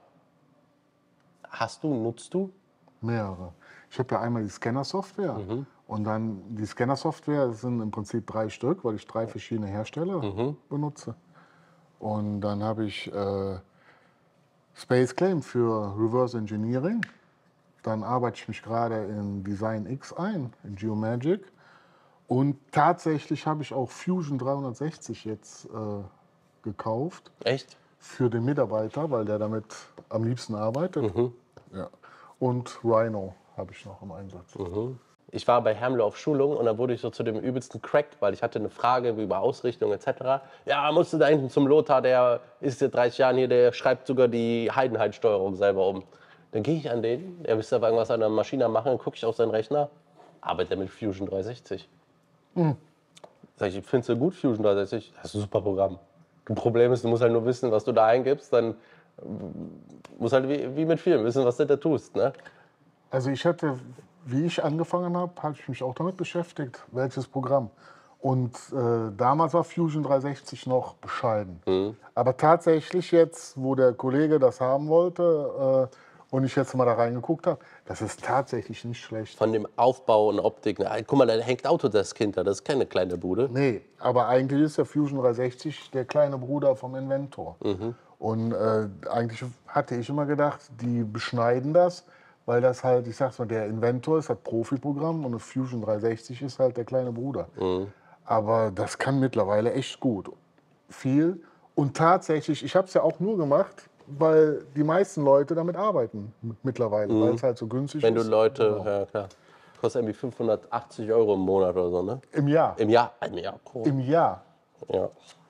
hast du, nutzt du? Mehrere. Ich habe ja einmal die Scanner-Software mhm. und dann die Scanner-Software sind im Prinzip drei Stück, weil ich drei verschiedene Hersteller mhm. benutze. Und dann habe ich äh, Space Claim für Reverse Engineering. Dann arbeite ich mich gerade in Design X ein, in Geomagic. Und tatsächlich habe ich auch Fusion dreihundertsechzig jetzt äh, gekauft. Echt? Für den Mitarbeiter, weil der damit am liebsten arbeitet. Mhm. Ja. Und Rhino habe ich noch im Einsatz. Mhm. Ich war bei Hermle auf Schulung und da wurde ich so zu dem übelsten Crack, weil ich hatte eine Frage über Ausrichtung et cetera. Ja, musst du da hinten zum Lothar, der ist seit dreißig Jahren hier, der schreibt sogar die Heidenheim-Steuerung selber um. Dann gehe ich an den, er wisst aber irgendwas an der Maschine machen, dann gucke ich auf seinen Rechner, arbeitet er mit Fusion dreihundertsechzig. Mhm. Sag ich, findest du gut Fusion dreihundertsechzig? Das ist ein super Programm. Das Problem ist, du musst halt nur wissen, was du da eingibst, dann musst halt wie, wie mit Filmen wissen, was du da tust. Ne? Also ich hatte, wie ich angefangen habe, habe ich mich auch damit beschäftigt, welches Programm. Und äh, damals war Fusion dreihundertsechzig noch bescheiden. Mhm. Aber tatsächlich jetzt, wo der Kollege das haben wollte äh, und ich jetzt mal da reingeguckt habe, das ist tatsächlich nicht schlecht. Von dem Aufbau und Optik, ne? Guck mal, da hängt Autodesk hinter, das ist keine kleine Bude. Nee, aber eigentlich ist der Fusion dreihundertsechzig der kleine Bruder vom Inventor. Mhm. Und äh, eigentlich hatte ich immer gedacht, die beschneiden das, weil das halt, ich sag's mal, der Inventor ist halt Profiprogramm und das Fusion dreihundertsechzig ist halt der kleine Bruder. Mhm. Aber das kann mittlerweile echt gut. Viel. Und tatsächlich, ich habe es ja auch nur gemacht, weil die meisten Leute damit arbeiten mittlerweile, mhm. weil es halt so günstig Wenn ist. Wenn du Leute, genau. ja klar, kostet irgendwie fünfhundertachtzig Euro im Monat oder so, ne? Im Jahr. Im Jahr? Im Jahr, cool. Im Jahr. Ja.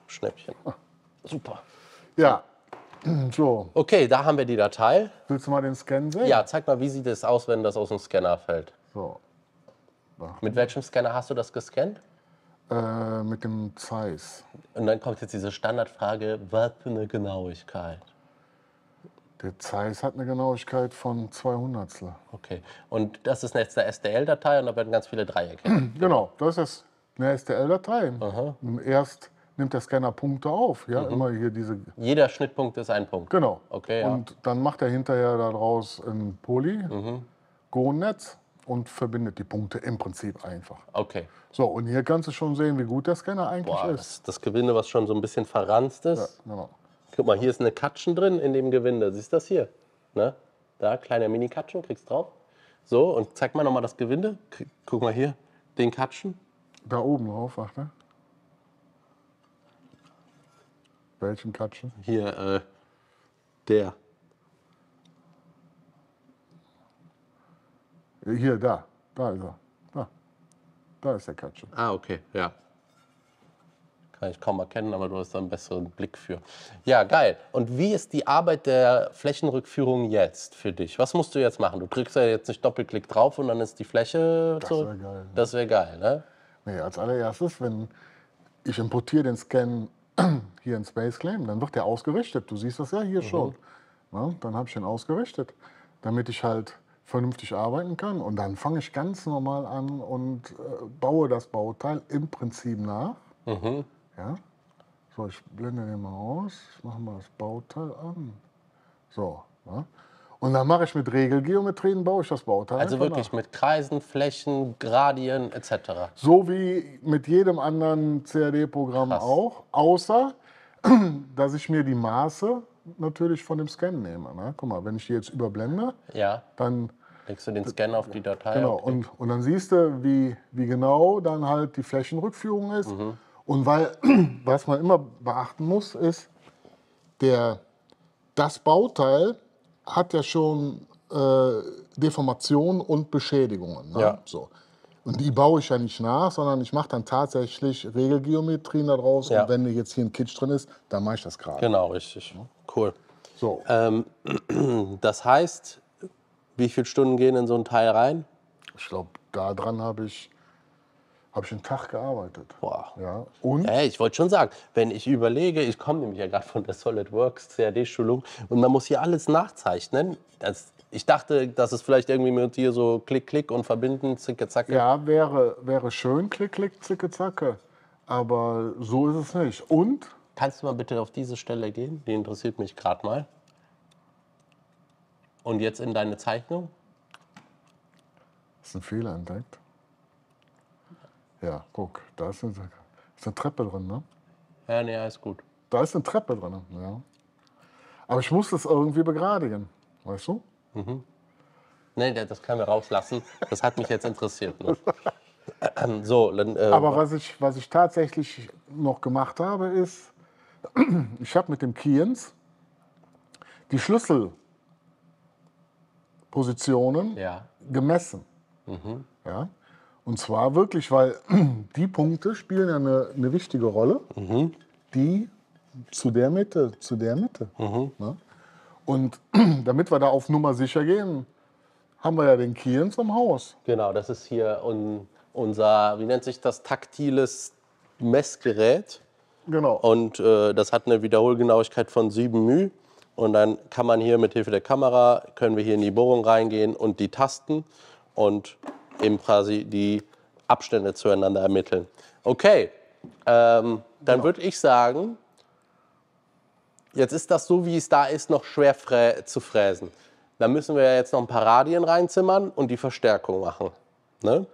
Schnäppchen. Super. Ja, so. Okay, da haben wir die Datei. Willst du mal den Scan sehen? Ja, zeig mal, wie sieht es aus, wenn das aus dem Scanner fällt. So. Mit welchem Scanner hast du das gescannt? Äh, mit dem Zeiss. Und dann kommt jetzt diese Standardfrage, was für eine Genauigkeit? Der Zeiss hat eine Genauigkeit von zwei Hundertstel. Okay, und das ist jetzt eine S D L-Datei und da werden ganz viele Dreiecke. Genau, das ist eine S T L-Datei. Erst nimmt der Scanner Punkte auf. Ja, immer hier diese. Jeder Schnittpunkt ist ein Punkt. Genau. Okay, ja. Und dann macht er hinterher daraus ein Polygon-Netz und verbindet die Punkte im Prinzip einfach. Okay. So, und hier kannst du schon sehen, wie gut der Scanner eigentlich Boah, ist. das, das Gewinde, was schon so ein bisschen verranzt Ja, ist. genau. Guck mal, hier ist eine Katschen drin in dem Gewinde. Siehst du das hier? Ne? Da, kleiner Mini-Katschen, kriegst drauf. So, und zeig mal nochmal das Gewinde. K- Guck mal hier, den Katschen. Da oben drauf, warte. Welchen Katschen? Hier, äh, der. Hier, da. Da ist er. Da. Da ist der Katschen. Ah, okay, ja. Kann ich kaum erkennen, aber du hast da einen besseren Blick für. Ja, geil. Und wie ist die Arbeit der Flächenrückführung jetzt für dich? Was musst du jetzt machen? Du drückst ja jetzt nicht Doppelklick drauf und dann ist die Fläche Das zurück. wäre geil. Ne? Das wäre geil, ne? Nee, als allererstes, wenn ich importiere den Scan hier in Space Claim, dann wird der ausgerichtet. Du siehst das ja hier schon. Na, dann habe ich den ausgerichtet, damit ich halt vernünftig arbeiten kann. Und dann fange ich ganz normal an und äh, baue das Bauteil im Prinzip nach. Ja? So, ich blende den mal aus. Ich mache mal das Bauteil an. So. Ja? Und dann mache ich mit Regelgeometrien, baue ich das Bauteil Also einfach wirklich nach. mit Kreisen, Flächen, Gradien et cetera. So wie mit jedem anderen C A D-Programm Krass. auch, außer dass ich mir die Maße natürlich von dem Scan nehme. Ne? Guck mal, wenn ich die jetzt überblende, Ja, dann, legst du den Scan auf die Datei. genau, okay. und, und dann siehst du, wie, wie genau dann halt die Flächenrückführung ist. Mhm. Und weil, was man immer beachten muss, ist, der, das Bauteil hat ja schon äh, Deformationen und Beschädigungen. Ne? Ja. So. Und die baue ich ja nicht nach, sondern ich mache dann tatsächlich Regelgeometrien daraus. Ja. Und wenn jetzt hier ein Kitsch drin ist, dann mache ich das gerade. Genau, richtig. Cool. So. Ähm, das heißt, wie viele Stunden gehen in so ein Teil rein? Ich glaube, daran habe ich, hab ich einen Tag gearbeitet. Boah. Ja. Und Hey, ich wollte schon sagen, wenn ich überlege, ich komme nämlich ja gerade von der SolidWorks C A D-Schulung und man muss hier alles nachzeichnen. Das, ich dachte, dass es vielleicht irgendwie mit hier so Klick, Klick und verbinden, zicke, zacke. ja, wäre, wäre schön, klick, klick, zicke, zacke. Aber so ist es nicht. Und Kannst du mal bitte auf diese Stelle gehen? Die interessiert mich gerade mal. Und jetzt in deine Zeichnung. ist ein Fehler entdeckt. Ja, guck, da ist eine, ist eine Treppe drin, ne? Ja, nee, alles gut. Da ist eine Treppe drin, ja. Aber ich muss das irgendwie begradigen, weißt du? Nee, das können wir rauslassen. Das hat mich jetzt interessiert. Ne? So, dann, äh, Aber was ich, was ich tatsächlich noch gemacht habe, ist, ich habe mit dem Kiens die Schlüsselpositionen ja. gemessen. Ja? Und zwar wirklich, weil die Punkte spielen ja eine, eine wichtige Rolle, die zu der Mitte, zu der Mitte. Ne? Und damit wir da auf Nummer sicher gehen, haben wir ja den Kiens am Haus. Genau, das ist hier un, unser, wie nennt sich das, taktiles Messgerät. Genau. Und äh, das hat eine Wiederholgenauigkeit von sieben μ. Und dann kann man hier mit Hilfe der Kamera, können wir hier in die Bohrung reingehen und die tasten und eben quasi die Abstände zueinander ermitteln. Okay, ähm, dann würde ich sagen, jetzt ist das so, wie es da ist, noch schwer frä zu fräsen. Da müssen wir jetzt noch ein paar Radien reinzimmern und die Verstärkung machen. Ne?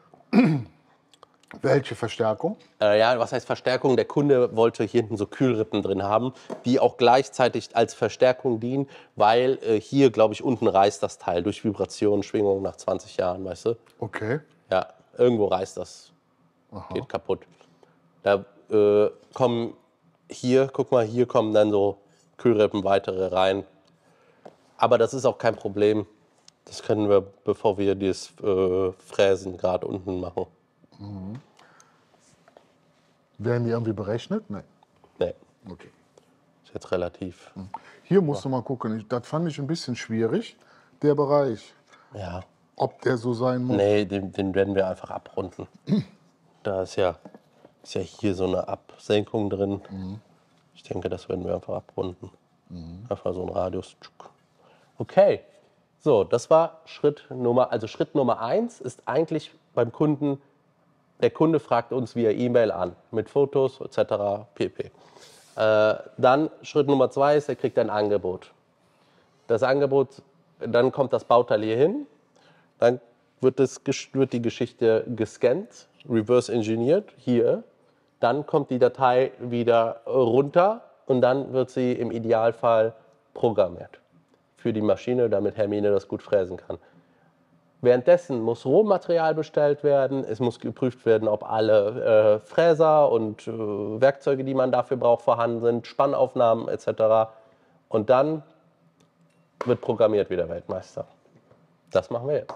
Welche Verstärkung? Äh, ja, was heißt Verstärkung? Der Kunde wollte hier hinten so Kühlrippen drin haben, die auch gleichzeitig als Verstärkung dienen, weil äh, hier, glaube ich, unten reißt das Teil durch Vibration, Schwingung nach zwanzig Jahren, weißt du? Okay. Ja, irgendwo reißt das. Geht kaputt. Da äh, kommen hier, guck mal, hier kommen dann so Kühlrippen weitere rein. Aber das ist auch kein Problem. Das können wir, bevor wir das äh, Fräsen gerade unten machen. Werden die irgendwie berechnet? Nein. Nee, Okay. ist jetzt relativ. Hier musst du mal gucken. Ich, das fand ich ein bisschen schwierig, der Bereich. Ja. Ob der so sein muss. Nee, den, den werden wir einfach abrunden. Da ist ja, ist ja hier so eine Absenkung drin. Ich denke, das werden wir einfach abrunden. Einfach so ein Radius. Okay. So, das war Schritt Nummer, also Schritt Nummer eins ist eigentlich beim Kunden, der Kunde fragt uns via E-Mail an, mit Fotos et cetera pp. Äh, dann Schritt Nummer zwei ist, er kriegt ein Angebot. Das Angebot, dann kommt das Bauteil hier hin, dann wird, das, wird die Geschichte gescannt, reverse engineert, hier. Dann kommt die Datei wieder runter und dann wird sie im Idealfall programmiert für die Maschine, damit Hermine das gut fräsen kann. Währenddessen muss Rohmaterial bestellt werden, es muss geprüft werden, ob alle äh, Fräser und äh, Werkzeuge, die man dafür braucht, vorhanden sind, Spannaufnahmen et cetera. Und dann wird programmiert wie der Weltmeister. Das machen wir jetzt.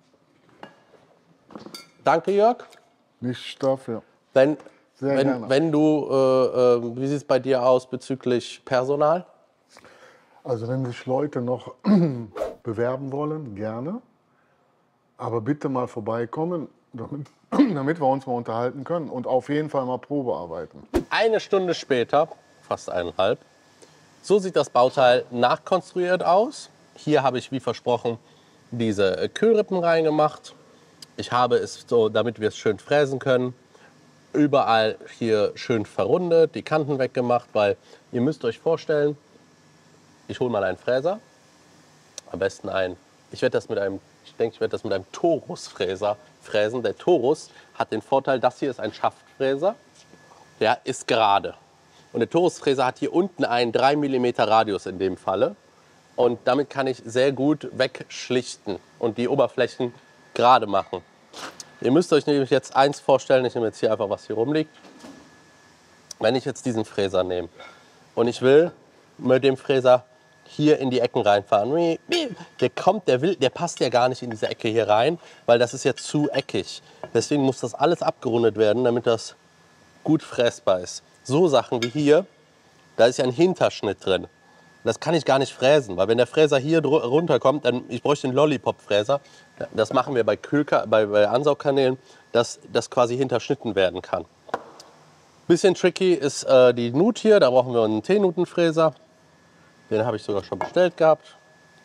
Danke, Jörg. Nicht dafür. Wenn, Sehr wenn, gerne. wenn du, äh, äh, wie sieht es bei dir aus bezüglich Personal? Also wenn sich Leute noch bewerben wollen, gerne. Aber bitte mal vorbeikommen, damit, damit wir uns mal unterhalten können. Und auf jeden Fall mal Probe arbeiten. Eine Stunde später, fast eineinhalb, so sieht das Bauteil nachkonstruiert aus. Hier habe ich, wie versprochen, diese äh, Kühlrippen reingemacht. Ich habe es so, damit wir es schön fräsen können, überall hier schön verrundet, die Kanten weggemacht, weil ihr müsst euch vorstellen, ich hole mal einen Fräser, am besten einen, ich werde das mit einem, ich denke, ich werde das mit einem Taurus-Fräser fräsen. Der Taurus hat den Vorteil, das hier ist ein Schaftfräser, der ist gerade. Und der Taurus-Fräser hat hier unten einen drei Millimeter Radius in dem Falle. Und damit kann ich sehr gut wegschlichten und die Oberflächen gerade machen. Ihr müsst euch nämlich jetzt eins vorstellen, ich nehme jetzt hier einfach, was hier rumliegt. Wenn ich jetzt diesen Fräser nehme und ich will mit dem Fräser hier in die Ecken reinfahren, der kommt, der will, der passt ja gar nicht in diese Ecke hier rein, weil das ist ja zu eckig. Deswegen muss das alles abgerundet werden, damit das gut fräsbar ist. So Sachen wie hier, da ist ja ein Hinterschnitt drin. Das kann ich gar nicht fräsen, weil wenn der Fräser hier runterkommt, dann ich bräuchte einen Lollipop-Fräser. Das machen wir bei, Kühlka bei, bei Ansaugkanälen, dass das quasi hinterschnitten werden kann. Bisschen tricky ist äh, die Nut hier, da brauchen wir einen zehn-Nuten-Fräser. Den habe ich sogar schon bestellt gehabt.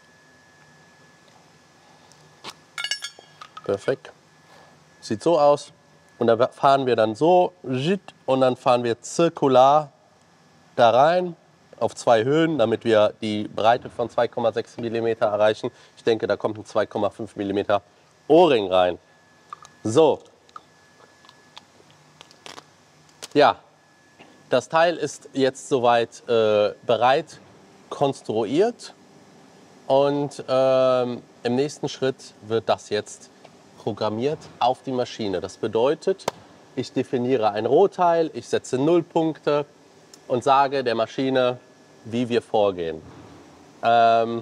Perfekt. Sieht so aus. Und da fahren wir dann so und dann fahren wir zirkular da rein auf zwei Höhen, damit wir die Breite von zwei Komma sechs Millimeter erreichen. Ich denke, da kommt ein zwei Komma fünf Millimeter O-Ring rein. So. Ja, das Teil ist jetzt soweit äh, bereit konstruiert und ähm, im nächsten Schritt wird das jetzt programmiert auf die Maschine. Das bedeutet, ich definiere ein Rohteil, ich setze Nullpunkte und sage der Maschine, wie wir vorgehen. Ähm,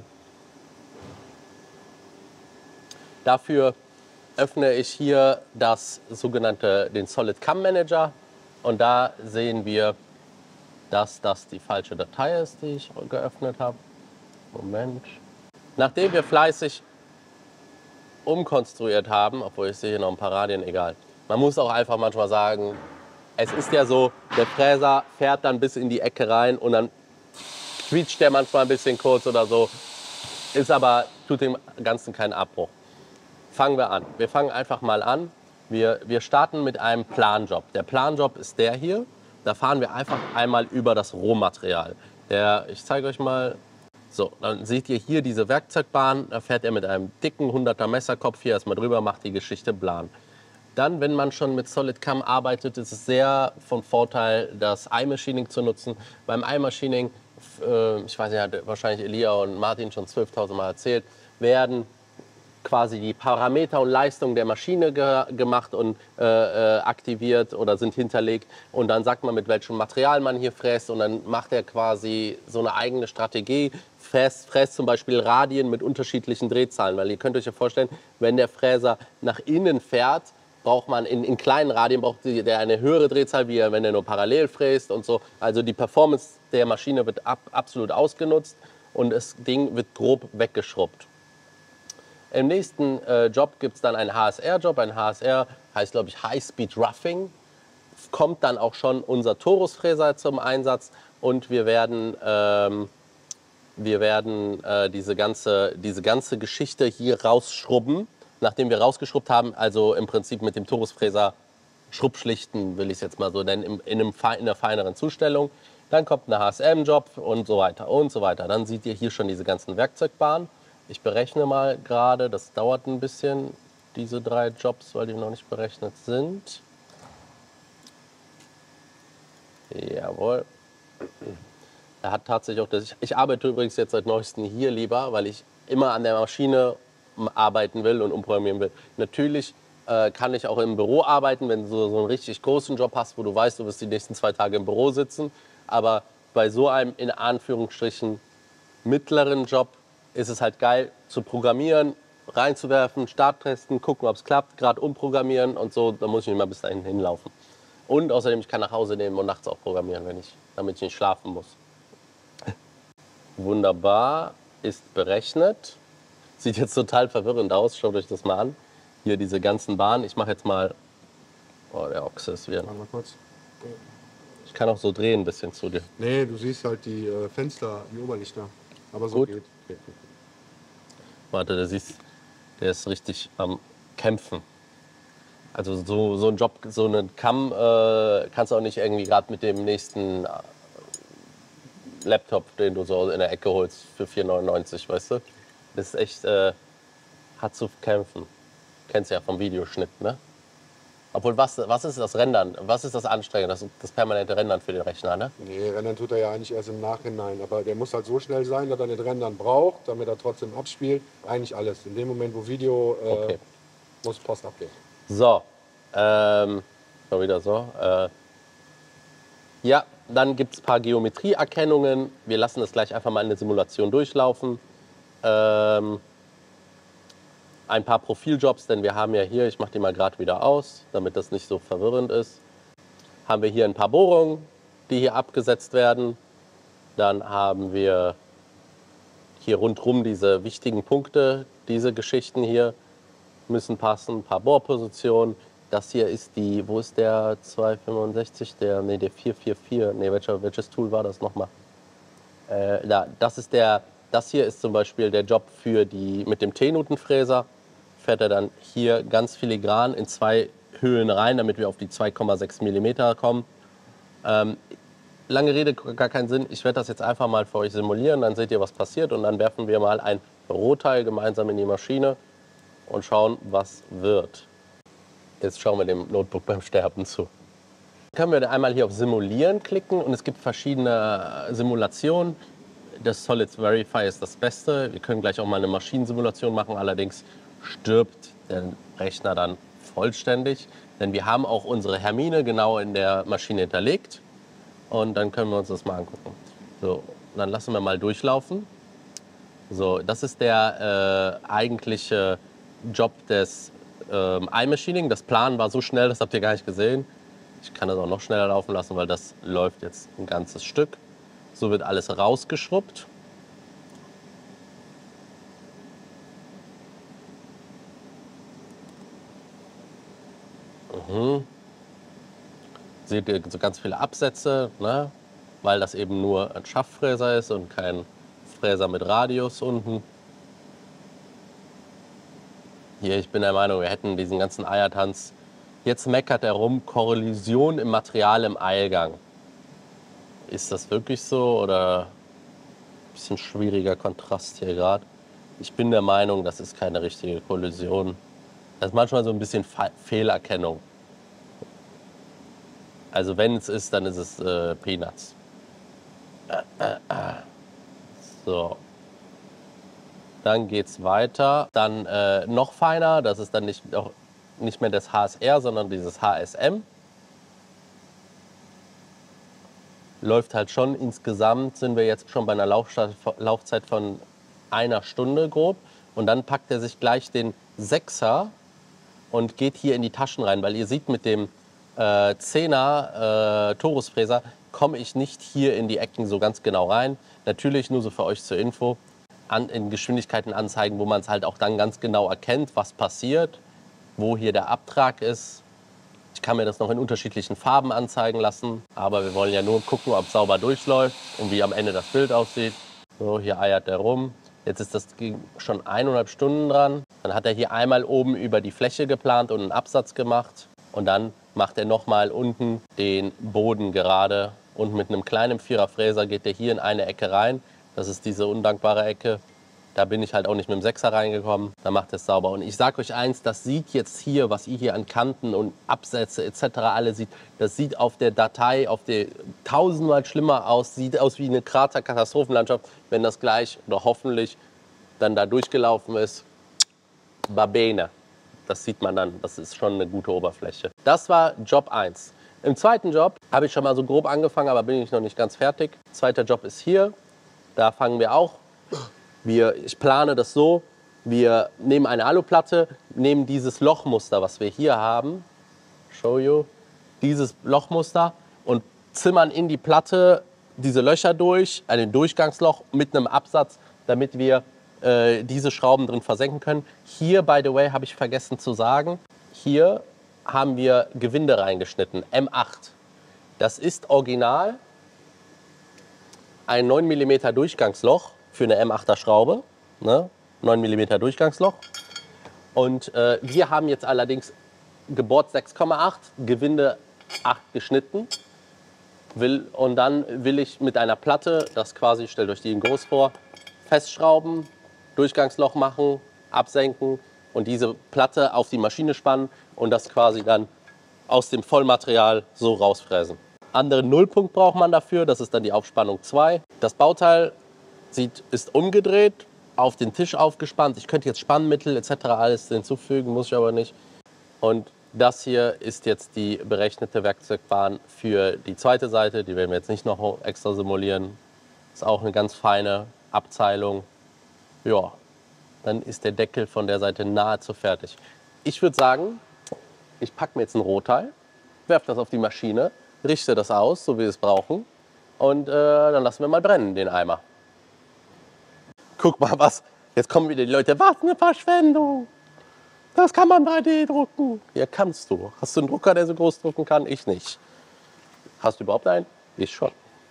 dafür öffne ich hier das sogenannte, den Solid Cam Manager und da sehen wir, dass das die falsche Datei ist, die ich geöffnet habe. Moment. Nachdem wir fleißig umkonstruiert haben, obwohl ich sehe hier noch ein paar Radien, egal. Man muss auch einfach manchmal sagen, es ist ja so, der Fräser fährt dann bis in die Ecke rein und dann quietscht der manchmal ein bisschen kurz oder so. Ist aber, tut dem Ganzen keinen Abbruch. Fangen wir an. Wir fangen einfach mal an. Wir, wir starten mit einem Planjob. Der Planjob ist der hier. Da fahren wir einfach einmal über das Rohmaterial. Der, ich zeige euch mal. So, dann seht ihr hier diese Werkzeugbahn. Da fährt er mit einem dicken hunderter Messerkopf hier erstmal drüber, macht die Geschichte plan. Dann, wenn man schon mit Solid Cam arbeitet, ist es sehr von Vorteil, das iMachining zu nutzen. Beim iMachining, äh, ich weiß nicht, hat wahrscheinlich Elia und Martin schon zwölftausend Mal erzählt, werden quasi die Parameter und Leistung der Maschine ge gemacht und äh, äh, aktiviert oder sind hinterlegt. Und dann sagt man, mit welchem Material man hier fräst. Und dann macht er quasi so eine eigene Strategie. Fräst, fräst zum Beispiel Radien mit unterschiedlichen Drehzahlen. Weil ihr könnt euch ja vorstellen, wenn der Fräser nach innen fährt, braucht man in, in kleinen Radien braucht der eine höhere Drehzahl, wie wenn er nur parallel fräst und so. Also die Performance der Maschine wird ab, absolut ausgenutzt und das Ding wird grob weggeschrubbt. Im nächsten äh, Job gibt es dann einen H S R-Job. Ein H S R heißt, glaube ich, High Speed Roughing. Kommt dann auch schon unser Torusfräser zum Einsatz und wir werden, ähm, wir werden äh, diese, ganze, diese ganze Geschichte hier rausschrubben. Nachdem wir rausgeschrubbt haben, also im Prinzip mit dem Torusfräser Schrubbschlichten, will ich es jetzt mal so nennen, in, in, einem, in einer feineren Zustellung. Dann kommt ein H S M-Job und so weiter und so weiter. Dann seht ihr hier schon diese ganzen Werkzeugbahnen. Ich berechne mal gerade, das dauert ein bisschen, diese drei Jobs, weil die noch nicht berechnet sind. Jawohl. Er hat tatsächlich auch das. Ich, ich arbeite übrigens jetzt seit neuestem hier lieber, weil ich immer an der Maschine arbeiten will und umprogrammieren will. Natürlich äh, kann ich auch im Büro arbeiten, wenn du so, so einen richtig großen Job hast, wo du weißt, du wirst die nächsten zwei Tage im Büro sitzen. Aber bei so einem in Anführungsstrichen mittleren Job ist es halt geil zu programmieren, reinzuwerfen, Starttesten, gucken, ob es klappt, gerade umprogrammieren und so. Da muss ich nicht mal bis dahin hinlaufen. Und außerdem, ich kann nach Hause nehmen und nachts auch programmieren, wenn ich, damit ich nicht schlafen muss. Wunderbar, ist berechnet. Sieht jetzt total verwirrend aus, schaut euch das mal an. Hier diese ganzen Bahnen. Ich mache jetzt mal... Oh, der Ochse ist wieder... Warte mal kurz. Ich kann auch so drehen ein bisschen zu dir. Nee, du siehst halt die äh, Fenster, die Oberlichter. Aber so Gut. geht. Okay. Warte, der siehst, der ist richtig am Kämpfen. Also so, so ein Job, so einen Kamm äh, kannst du auch nicht irgendwie gerade mit dem nächsten äh, Laptop, den du so in der Ecke holst für vier neunundneunzig, weißt du? Das ist echt, äh, hat zu kämpfen. Kennst du ja vom Videoschnitt, ne? Obwohl, was, was ist das Rendern? Was ist das Anstrengende? Das, das permanente Rendern für den Rechner, ne? Nee, Rendern tut er ja eigentlich erst im Nachhinein. Aber der muss halt so schnell sein, dass er nicht Rendern braucht, damit er trotzdem abspielt. Eigentlich alles. In dem Moment, wo Video äh, Okay. muss Post abgehen. So, ähm, mal wieder so. Äh, ja, dann gibt es ein paar Geometrieerkennungen. Wir lassen das gleich einfach mal in der Simulation durchlaufen. Ähm, ein paar Profiljobs, denn wir haben ja hier, ich mache die mal gerade wieder aus, damit das nicht so verwirrend ist, haben wir hier ein paar Bohrungen, die hier abgesetzt werden. Dann haben wir hier rundherum diese wichtigen Punkte, diese Geschichten hier müssen passen, ein paar Bohrpositionen. Das hier ist die, wo ist der zweihundertfünfundsechzig, der, nee, der vierhundertvierundvierzig, nee, welcher, welches Tool war das nochmal? Äh, da, das ist der, das hier ist zum Beispiel der Job für die, mit dem T-Nutenfräser, fährt er dann hier ganz filigran in zwei Höhlen rein, damit wir auf die zwei Komma sechs Millimeter kommen. Ähm, lange Rede, gar keinen Sinn, ich werde das jetzt einfach mal für euch simulieren, dann seht ihr, was passiert und dann werfen wir mal ein Rohteil gemeinsam in die Maschine und schauen, was wird. Jetzt schauen wir dem Notebook beim Sterben zu. Können wir einmal hier auf Simulieren klicken und es gibt verschiedene Simulationen. Das Solid Verify ist das Beste. Wir können gleich auch mal eine Maschinensimulation machen, allerdings stirbt der Rechner dann vollständig. Denn wir haben auch unsere Hermine genau in der Maschine hinterlegt und dann können wir uns das mal angucken. So, dann lassen wir mal durchlaufen. So, das ist der äh, eigentliche Job des ähm, iMachining. Das Planen war so schnell, das habt ihr gar nicht gesehen. Ich kann das auch noch schneller laufen lassen, weil das läuft jetzt ein ganzes Stück. So wird alles rausgeschrubbt. Mhm. Seht ihr so ganz viele Absätze, ne? Weil das eben nur ein Schafffräser ist und kein Fräser mit Radius unten. Hier, ich bin der Meinung, wir hätten diesen ganzen Eiertanz. Jetzt meckert er rum, Korrosion im Material im Eilgang. Ist das wirklich so oder ein bisschen schwieriger Kontrast hier gerade? Ich bin der Meinung, das ist keine richtige Kollision. Das ist manchmal so ein bisschen Fe Fehlerkennung. Also wenn es ist, dann ist es äh, Peanuts. So. Dann geht es weiter. Dann äh, noch feiner, das ist dann nicht, auch nicht mehr das H S R, sondern dieses H S M. Läuft halt schon insgesamt, sind wir jetzt schon bei einer Laufzeit von einer Stunde grob. Und dann packt er sich gleich den Sechser und geht hier in die Taschen rein, weil ihr seht, mit dem äh, Zehner äh, Torusfräser komme ich nicht hier in die Ecken so ganz genau rein. Natürlich nur so für euch zur Info, an, in Geschwindigkeiten anzeigen, wo man es halt auch dann ganz genau erkennt, was passiert, wo hier der Abtrag ist. Ich kann mir das noch in unterschiedlichen Farben anzeigen lassen, aber wir wollen ja nur gucken, ob es sauber durchläuft und wie am Ende das Bild aussieht. So, hier eiert der rum. Jetzt ist das schon eineinhalb Stunden dran. Dann hat er hier einmal oben über die Fläche geplant und einen Absatz gemacht. Und dann macht er nochmal unten den Boden gerade. Und mit einem kleinen Viererfräser geht er hier in eine Ecke rein. Das ist diese undankbare Ecke. Da bin ich halt auch nicht mit dem Sechser reingekommen. Da macht er es sauber. Und ich sage euch eins, das sieht jetzt hier, was ihr hier an Kanten und Absätze et cetera alle sieht, das sieht auf der Datei auf der tausendmal schlimmer aus. Sieht aus wie eine Krater-Katastrophenlandschaft, wenn das gleich oder hoffentlich dann da durchgelaufen ist. Babene. Das sieht man dann. Das ist schon eine gute Oberfläche. Das war Job eins. Im zweiten Job habe ich schon mal so grob angefangen, aber bin ich noch nicht ganz fertig. Zweiter Job ist hier. Da fangen wir auch. Wir, ich plane das so, wir nehmen eine Aluplatte, nehmen dieses Lochmuster, was wir hier haben, show you, dieses Lochmuster und zimmern in die Platte diese Löcher durch, ein Durchgangsloch mit einem Absatz, damit wir äh, diese Schrauben drin versenken können. Hier, by the way, habe ich vergessen zu sagen, hier haben wir Gewinde reingeschnitten, M acht. Das ist original ein neun Millimeter Durchgangsloch für eine M achter Schraube, ne? neun Millimeter Durchgangsloch. Und äh, wir haben jetzt allerdings gebohrt sechs Komma acht, Gewinde acht geschnitten. Will, und dann will ich mit einer Platte, das quasi, stellt euch die in groß vor, festschrauben, Durchgangsloch machen, absenken und diese Platte auf die Maschine spannen und das quasi dann aus dem Vollmaterial so rausfräsen. Anderen Nullpunkt braucht man dafür, das ist dann die Aufspannung zwei. Das Bauteil sieht, ist umgedreht, auf den Tisch aufgespannt. Ich könnte jetzt Spannmittel et cetera alles hinzufügen, muss ich aber nicht. Und das hier ist jetzt die berechnete Werkzeugbahn für die zweite Seite. Die werden wir jetzt nicht noch extra simulieren. Ist auch eine ganz feine Abteilung. Ja, dann ist der Deckel von der Seite nahezu fertig. Ich würde sagen, ich packe mir jetzt ein Rohteil, werfe das auf die Maschine, richte das aus, so wie wir es brauchen. Und äh, dann lassen wir mal brennen, den Eimer. Guck mal, was. Jetzt kommen wieder die Leute. Was eine Verschwendung. Das kann man drei D drucken. Ja, kannst du. Hast du einen Drucker, der so groß drucken kann? Ich nicht. Hast du überhaupt einen? Ich schon.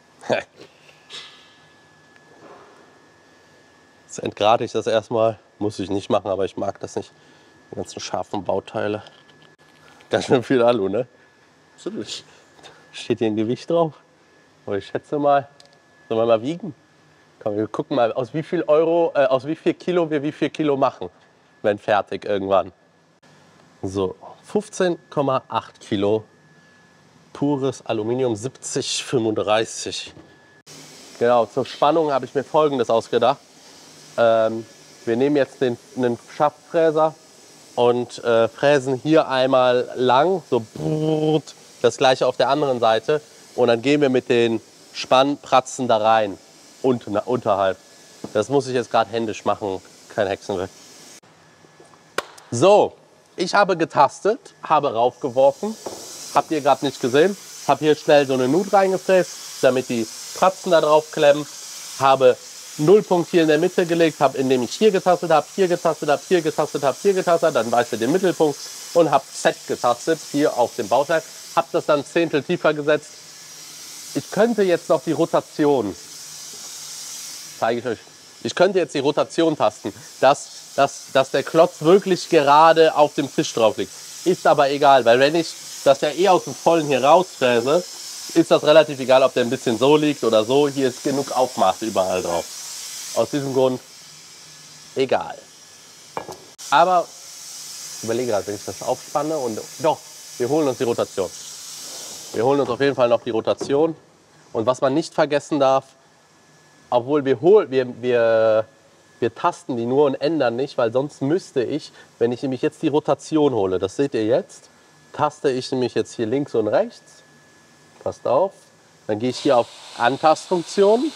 Jetzt entgrate ich das erstmal. Muss ich nicht machen, aber ich mag das nicht. Die ganzen scharfen Bauteile. Ganz schön viel Alu, ne? Steht hier ein Gewicht drauf? Aber ich schätze mal, sollen wir mal wiegen? Komm, wir gucken mal, aus wie viel Euro, äh, aus wie viel Kilo wir wie viel Kilo machen, wenn fertig irgendwann. So, fünfzehn Komma acht Kilo pures Aluminium, siebzig fünfunddreißig. Genau, zur Spannung habe ich mir Folgendes ausgedacht. Ähm, wir nehmen jetzt den, einen Schaftfräser und äh, fräsen hier einmal lang, so brrrt, das gleiche auf der anderen Seite. Und dann gehen wir mit den Spannpratzen da rein. Und na, unterhalb. Das muss ich jetzt gerade händisch machen, kein Hexenwerk. So, ich habe getastet, habe raufgeworfen. Habt ihr gerade nicht gesehen? Habe hier schnell so eine Nut reingefräst, damit die Pratzen da drauf klemmen. Habe Nullpunkt hier in der Mitte gelegt, habe, indem ich hier getastet habe, hier getastet habe, hier getastet habe, hier getastet habe, dann weiß ich den Mittelpunkt und habe Z getastet hier auf dem Bauteil. Habe das dann ein Zehntel tiefer gesetzt. Ich könnte jetzt noch die Rotation zeige ich euch. Ich könnte jetzt die Rotation tasten, dass, dass, dass der Klotz wirklich gerade auf dem Tisch drauf liegt. Ist aber egal, weil wenn ich das ja eh aus dem Vollen hier rausfräse, ist das relativ egal, ob der ein bisschen so liegt oder so. Hier ist genug Aufmaß überall drauf. Aus diesem Grund egal. Aber ich überlege gerade, wenn ich das aufspanne und doch, wir holen uns die Rotation. Wir holen uns auf jeden Fall noch die Rotation. Und was man nicht vergessen darf, obwohl wir, hol, wir, wir, wir tasten die nur und ändern nicht, weil sonst müsste ich, wenn ich nämlich jetzt die Rotation hole, das seht ihr jetzt, taste ich nämlich jetzt hier links und rechts, passt auf, dann gehe ich hier auf Antastfunktion,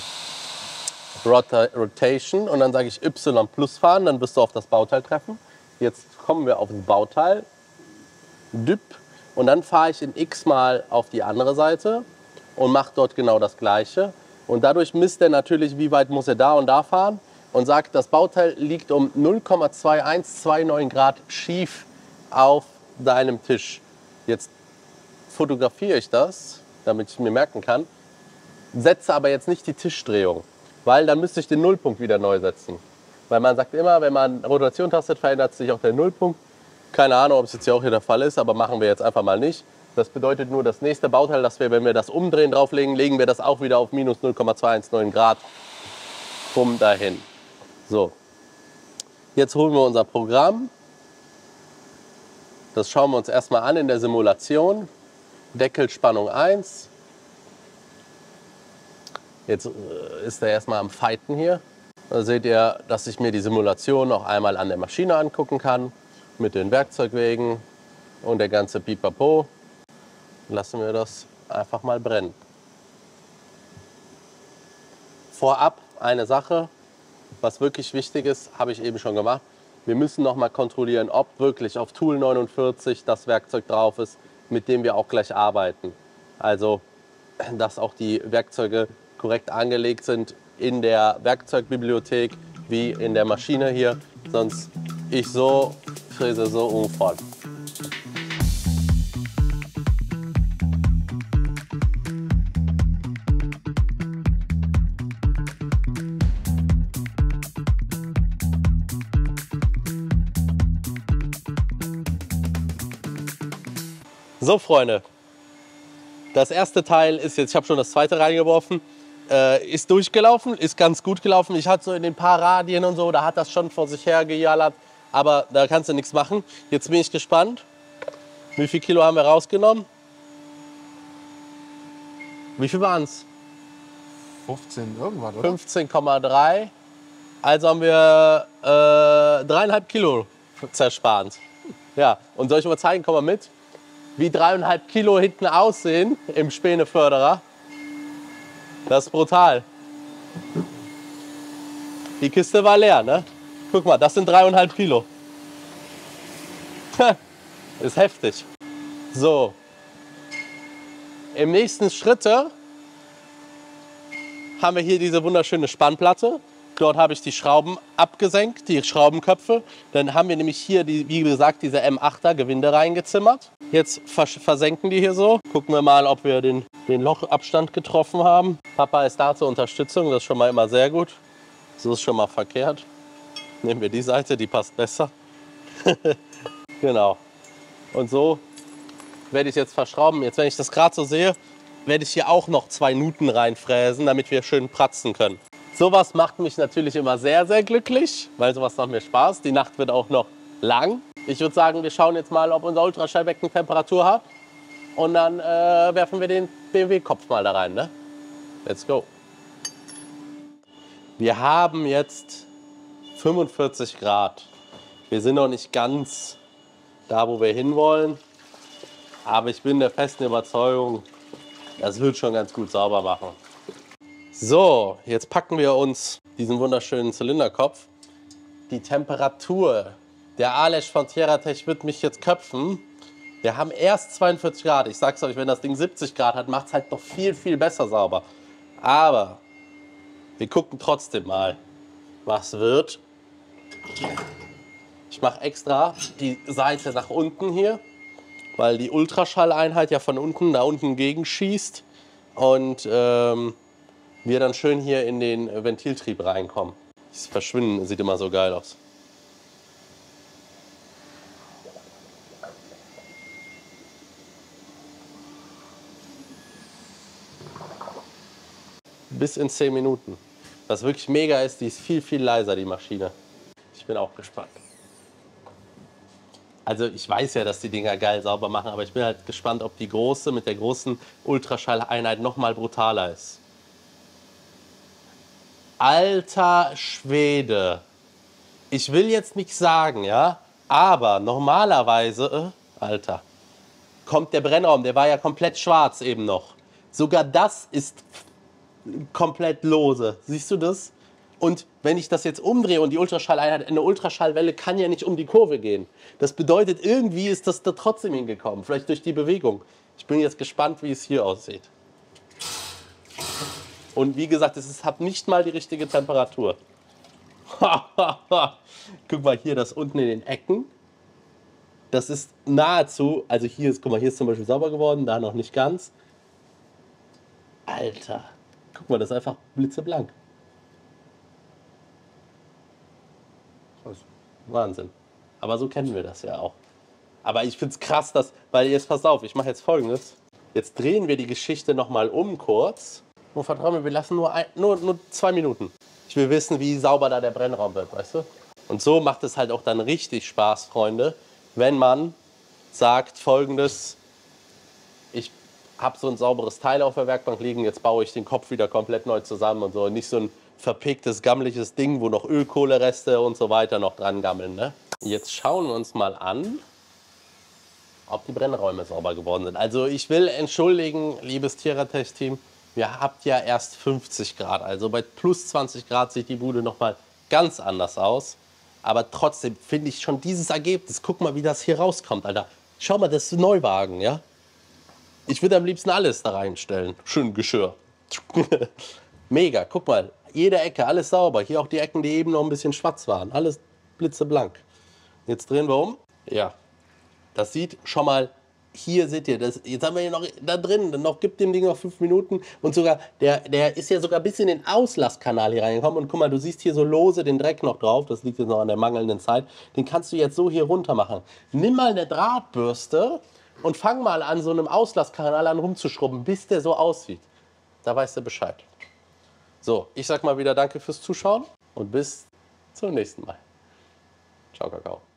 Rota Rotation und dann sage ich Y plus fahren, dann wirst du auf das Bauteil treffen. Jetzt kommen wir auf das Bauteil. Düpp. Und dann fahre ich in X mal auf die andere Seite und mache dort genau das Gleiche. Und dadurch misst er natürlich, wie weit muss er da und da fahren. Und sagt, das Bauteil liegt um null Komma zwei eins zwei neun Grad schief auf deinem Tisch. Jetzt fotografiere ich das, damit ich mir merken kann. Setze aber jetzt nicht die Tischdrehung, weil dann müsste ich den Nullpunkt wieder neu setzen. Weil man sagt immer, wenn man Rotation tastet, verändert sich auch der Nullpunkt. Keine Ahnung, ob es jetzt hier auch hier der Fall ist, aber machen wir jetzt einfach mal nicht. Das bedeutet nur, das nächste Bauteil, das wir, wenn wir das umdrehen, drauflegen, legen wir das auch wieder auf minus null Komma zwei eins neun Grad. Bumm dahin. So, jetzt holen wir unser Programm. Das schauen wir uns erstmal an in der Simulation. Deckelspannung eins. Jetzt ist er erstmal am Fighten hier. Da seht ihr, dass ich mir die Simulation noch einmal an der Maschine angucken kann. Mit den Werkzeugwegen und der ganze Pipapo. Lassen wir das einfach mal brennen. Vorab eine Sache. Was wirklich wichtig ist, habe ich eben schon gemacht. Wir müssen noch mal kontrollieren, ob wirklich auf Tool neunundvierzig das Werkzeug drauf ist, mit dem wir auch gleich arbeiten. Also, dass auch die Werkzeuge korrekt angelegt sind in der Werkzeugbibliothek wie in der Maschine hier. Sonst ich so, fräse so umfort. So Freunde, das erste Teil ist jetzt, ich habe schon das zweite reingeworfen, äh, ist durchgelaufen, ist ganz gut gelaufen. Ich hatte so in den paar Radien und so, da hat das schon vor sich her gejallert, aber da kannst du nichts machen. Jetzt bin ich gespannt, wie viel Kilo haben wir rausgenommen? Wie viel waren es? fünfzehn irgendwas, oder? fünfzehn Komma drei. Also haben wir äh, dreieinhalb Kilo zerspart. Ja, und soll ich mal zeigen, komm mal mit, wie dreieinhalb Kilo hinten aussehen im Späneförderer. Das ist brutal. Die Kiste war leer, ne? Guck mal, das sind dreieinhalb Kilo. Ist heftig. So. Im nächsten Schritte haben wir hier diese wunderschöne Spannplatte. Dort habe ich die Schrauben abgesenkt, die Schraubenköpfe. Dann haben wir nämlich hier, die, wie gesagt, diese M achter Gewinde reingezimmert. Jetzt vers versenken die hier so. Gucken wir mal, ob wir den, den Lochabstand getroffen haben. Papa ist da zur Unterstützung, das ist schon mal immer sehr gut. So ist schon mal verkehrt. Nehmen wir die Seite, die passt besser. Genau. Und so werde ich jetzt verschrauben. Jetzt, wenn ich das gerade so sehe, werde ich hier auch noch zwei Nuten reinfräsen, damit wir schön pratzen können. Sowas macht mich natürlich immer sehr, sehr glücklich, weil sowas macht mir Spaß. Die Nacht wird auch noch lang. Ich würde sagen, wir schauen jetzt mal, ob unser Ultraschallbecken Temperatur hat. Und dann äh, werfen wir den B M W-Kopf mal da rein. Ne? Let's go. Wir haben jetzt fünfundvierzig Grad. Wir sind noch nicht ganz da, wo wir hinwollen. Aber ich bin der festen Überzeugung, das wird schon ganz gut sauber machen. So, jetzt packen wir uns diesen wunderschönen Zylinderkopf. Die Temperatur, der Aleš von TierraTech wird mich jetzt köpfen. Wir haben erst zweiundvierzig Grad. Ich sag's euch, wenn das Ding siebzig Grad hat, macht es halt noch viel, viel besser sauber. Aber wir gucken trotzdem mal, was wird. Ich mache extra die Seite nach unten hier, weil die Ultraschalleinheit ja von unten da unten gegenschießt. Und ähm, wir dann schön hier in den Ventiltrieb reinkommen. Das Verschwinden sieht immer so geil aus. Bis in zehn Minuten. Was wirklich mega ist, die ist viel, viel leiser, die Maschine. Ich bin auch gespannt. Also ich weiß ja, dass die Dinger geil sauber machen, aber ich bin halt gespannt, ob die große mit der großen Ultraschalleinheit noch mal brutaler ist. Alter Schwede. Ich will jetzt nichts sagen, ja, aber normalerweise, äh, Alter, kommt der Brennraum, der war ja komplett schwarz eben noch. Sogar das ist komplett lose. Siehst du das? Und wenn ich das jetzt umdrehe und die Ultraschalleinheit, eine Ultraschallwelle kann ja nicht um die Kurve gehen. Das bedeutet, irgendwie ist das da trotzdem hingekommen, vielleicht durch die Bewegung. Ich bin jetzt gespannt, wie es hier aussieht. Und wie gesagt, es ist, hat nicht mal die richtige Temperatur. Guck mal hier, das unten in den Ecken. Das ist nahezu, also hier ist, guck mal, hier ist zum Beispiel sauber geworden, da noch nicht ganz. Alter, guck mal, das ist einfach blitzeblank. Wahnsinn. Aber so kennen wir das ja auch. Aber ich finde es krass, dass, weil jetzt pass auf, ich mache jetzt Folgendes. Jetzt drehen wir die Geschichte nochmal um kurz. Nur vertrau mir, wir lassen nur, ein, nur, nur zwei Minuten. Ich will wissen, wie sauber da der Brennraum wird, weißt du? Und so macht es halt auch dann richtig Spaß, Freunde, wenn man sagt Folgendes: Ich habe so ein sauberes Teil auf der Werkbank liegen, jetzt baue ich den Kopf wieder komplett neu zusammen und so. Nicht so ein verpegtes, gammeliges Ding, wo noch Ölkohlereste und so weiter noch dran gammeln. Ne? Jetzt schauen wir uns mal an, ob die Brennräume sauber geworden sind. Also ich will entschuldigen, liebes Tierra-Tech-Team, wir habt ja erst fünfzig Grad. Also bei plus zwanzig Grad sieht die Bude noch mal ganz anders aus. Aber trotzdem finde ich schon dieses Ergebnis, guck mal, wie das hier rauskommt, Alter. Schau mal, das ist ein Neuwagen, ja? Ich würde am liebsten alles da reinstellen. Schön Geschirr. Mega, guck mal, jede Ecke, alles sauber. Hier auch die Ecken, die eben noch ein bisschen schwarz waren. Alles blitzeblank. Jetzt drehen wir um. Ja, das sieht schon mal, hier seht ihr, das, jetzt haben wir hier noch da drin, noch gibt dem Ding noch fünf Minuten. Und sogar, der, der ist ja sogar bis in den Auslasskanal hier reingekommen. Und guck mal, du siehst hier so lose den Dreck noch drauf. Das liegt jetzt noch an der mangelnden Zeit. Den kannst du jetzt so hier runter machen. Nimm mal eine Drahtbürste und fang mal an, so einem Auslasskanal an rumzuschrubben, bis der so aussieht. Da weißt du Bescheid. So, ich sag mal wieder danke fürs Zuschauen und bis zum nächsten Mal. Ciao, Kakao.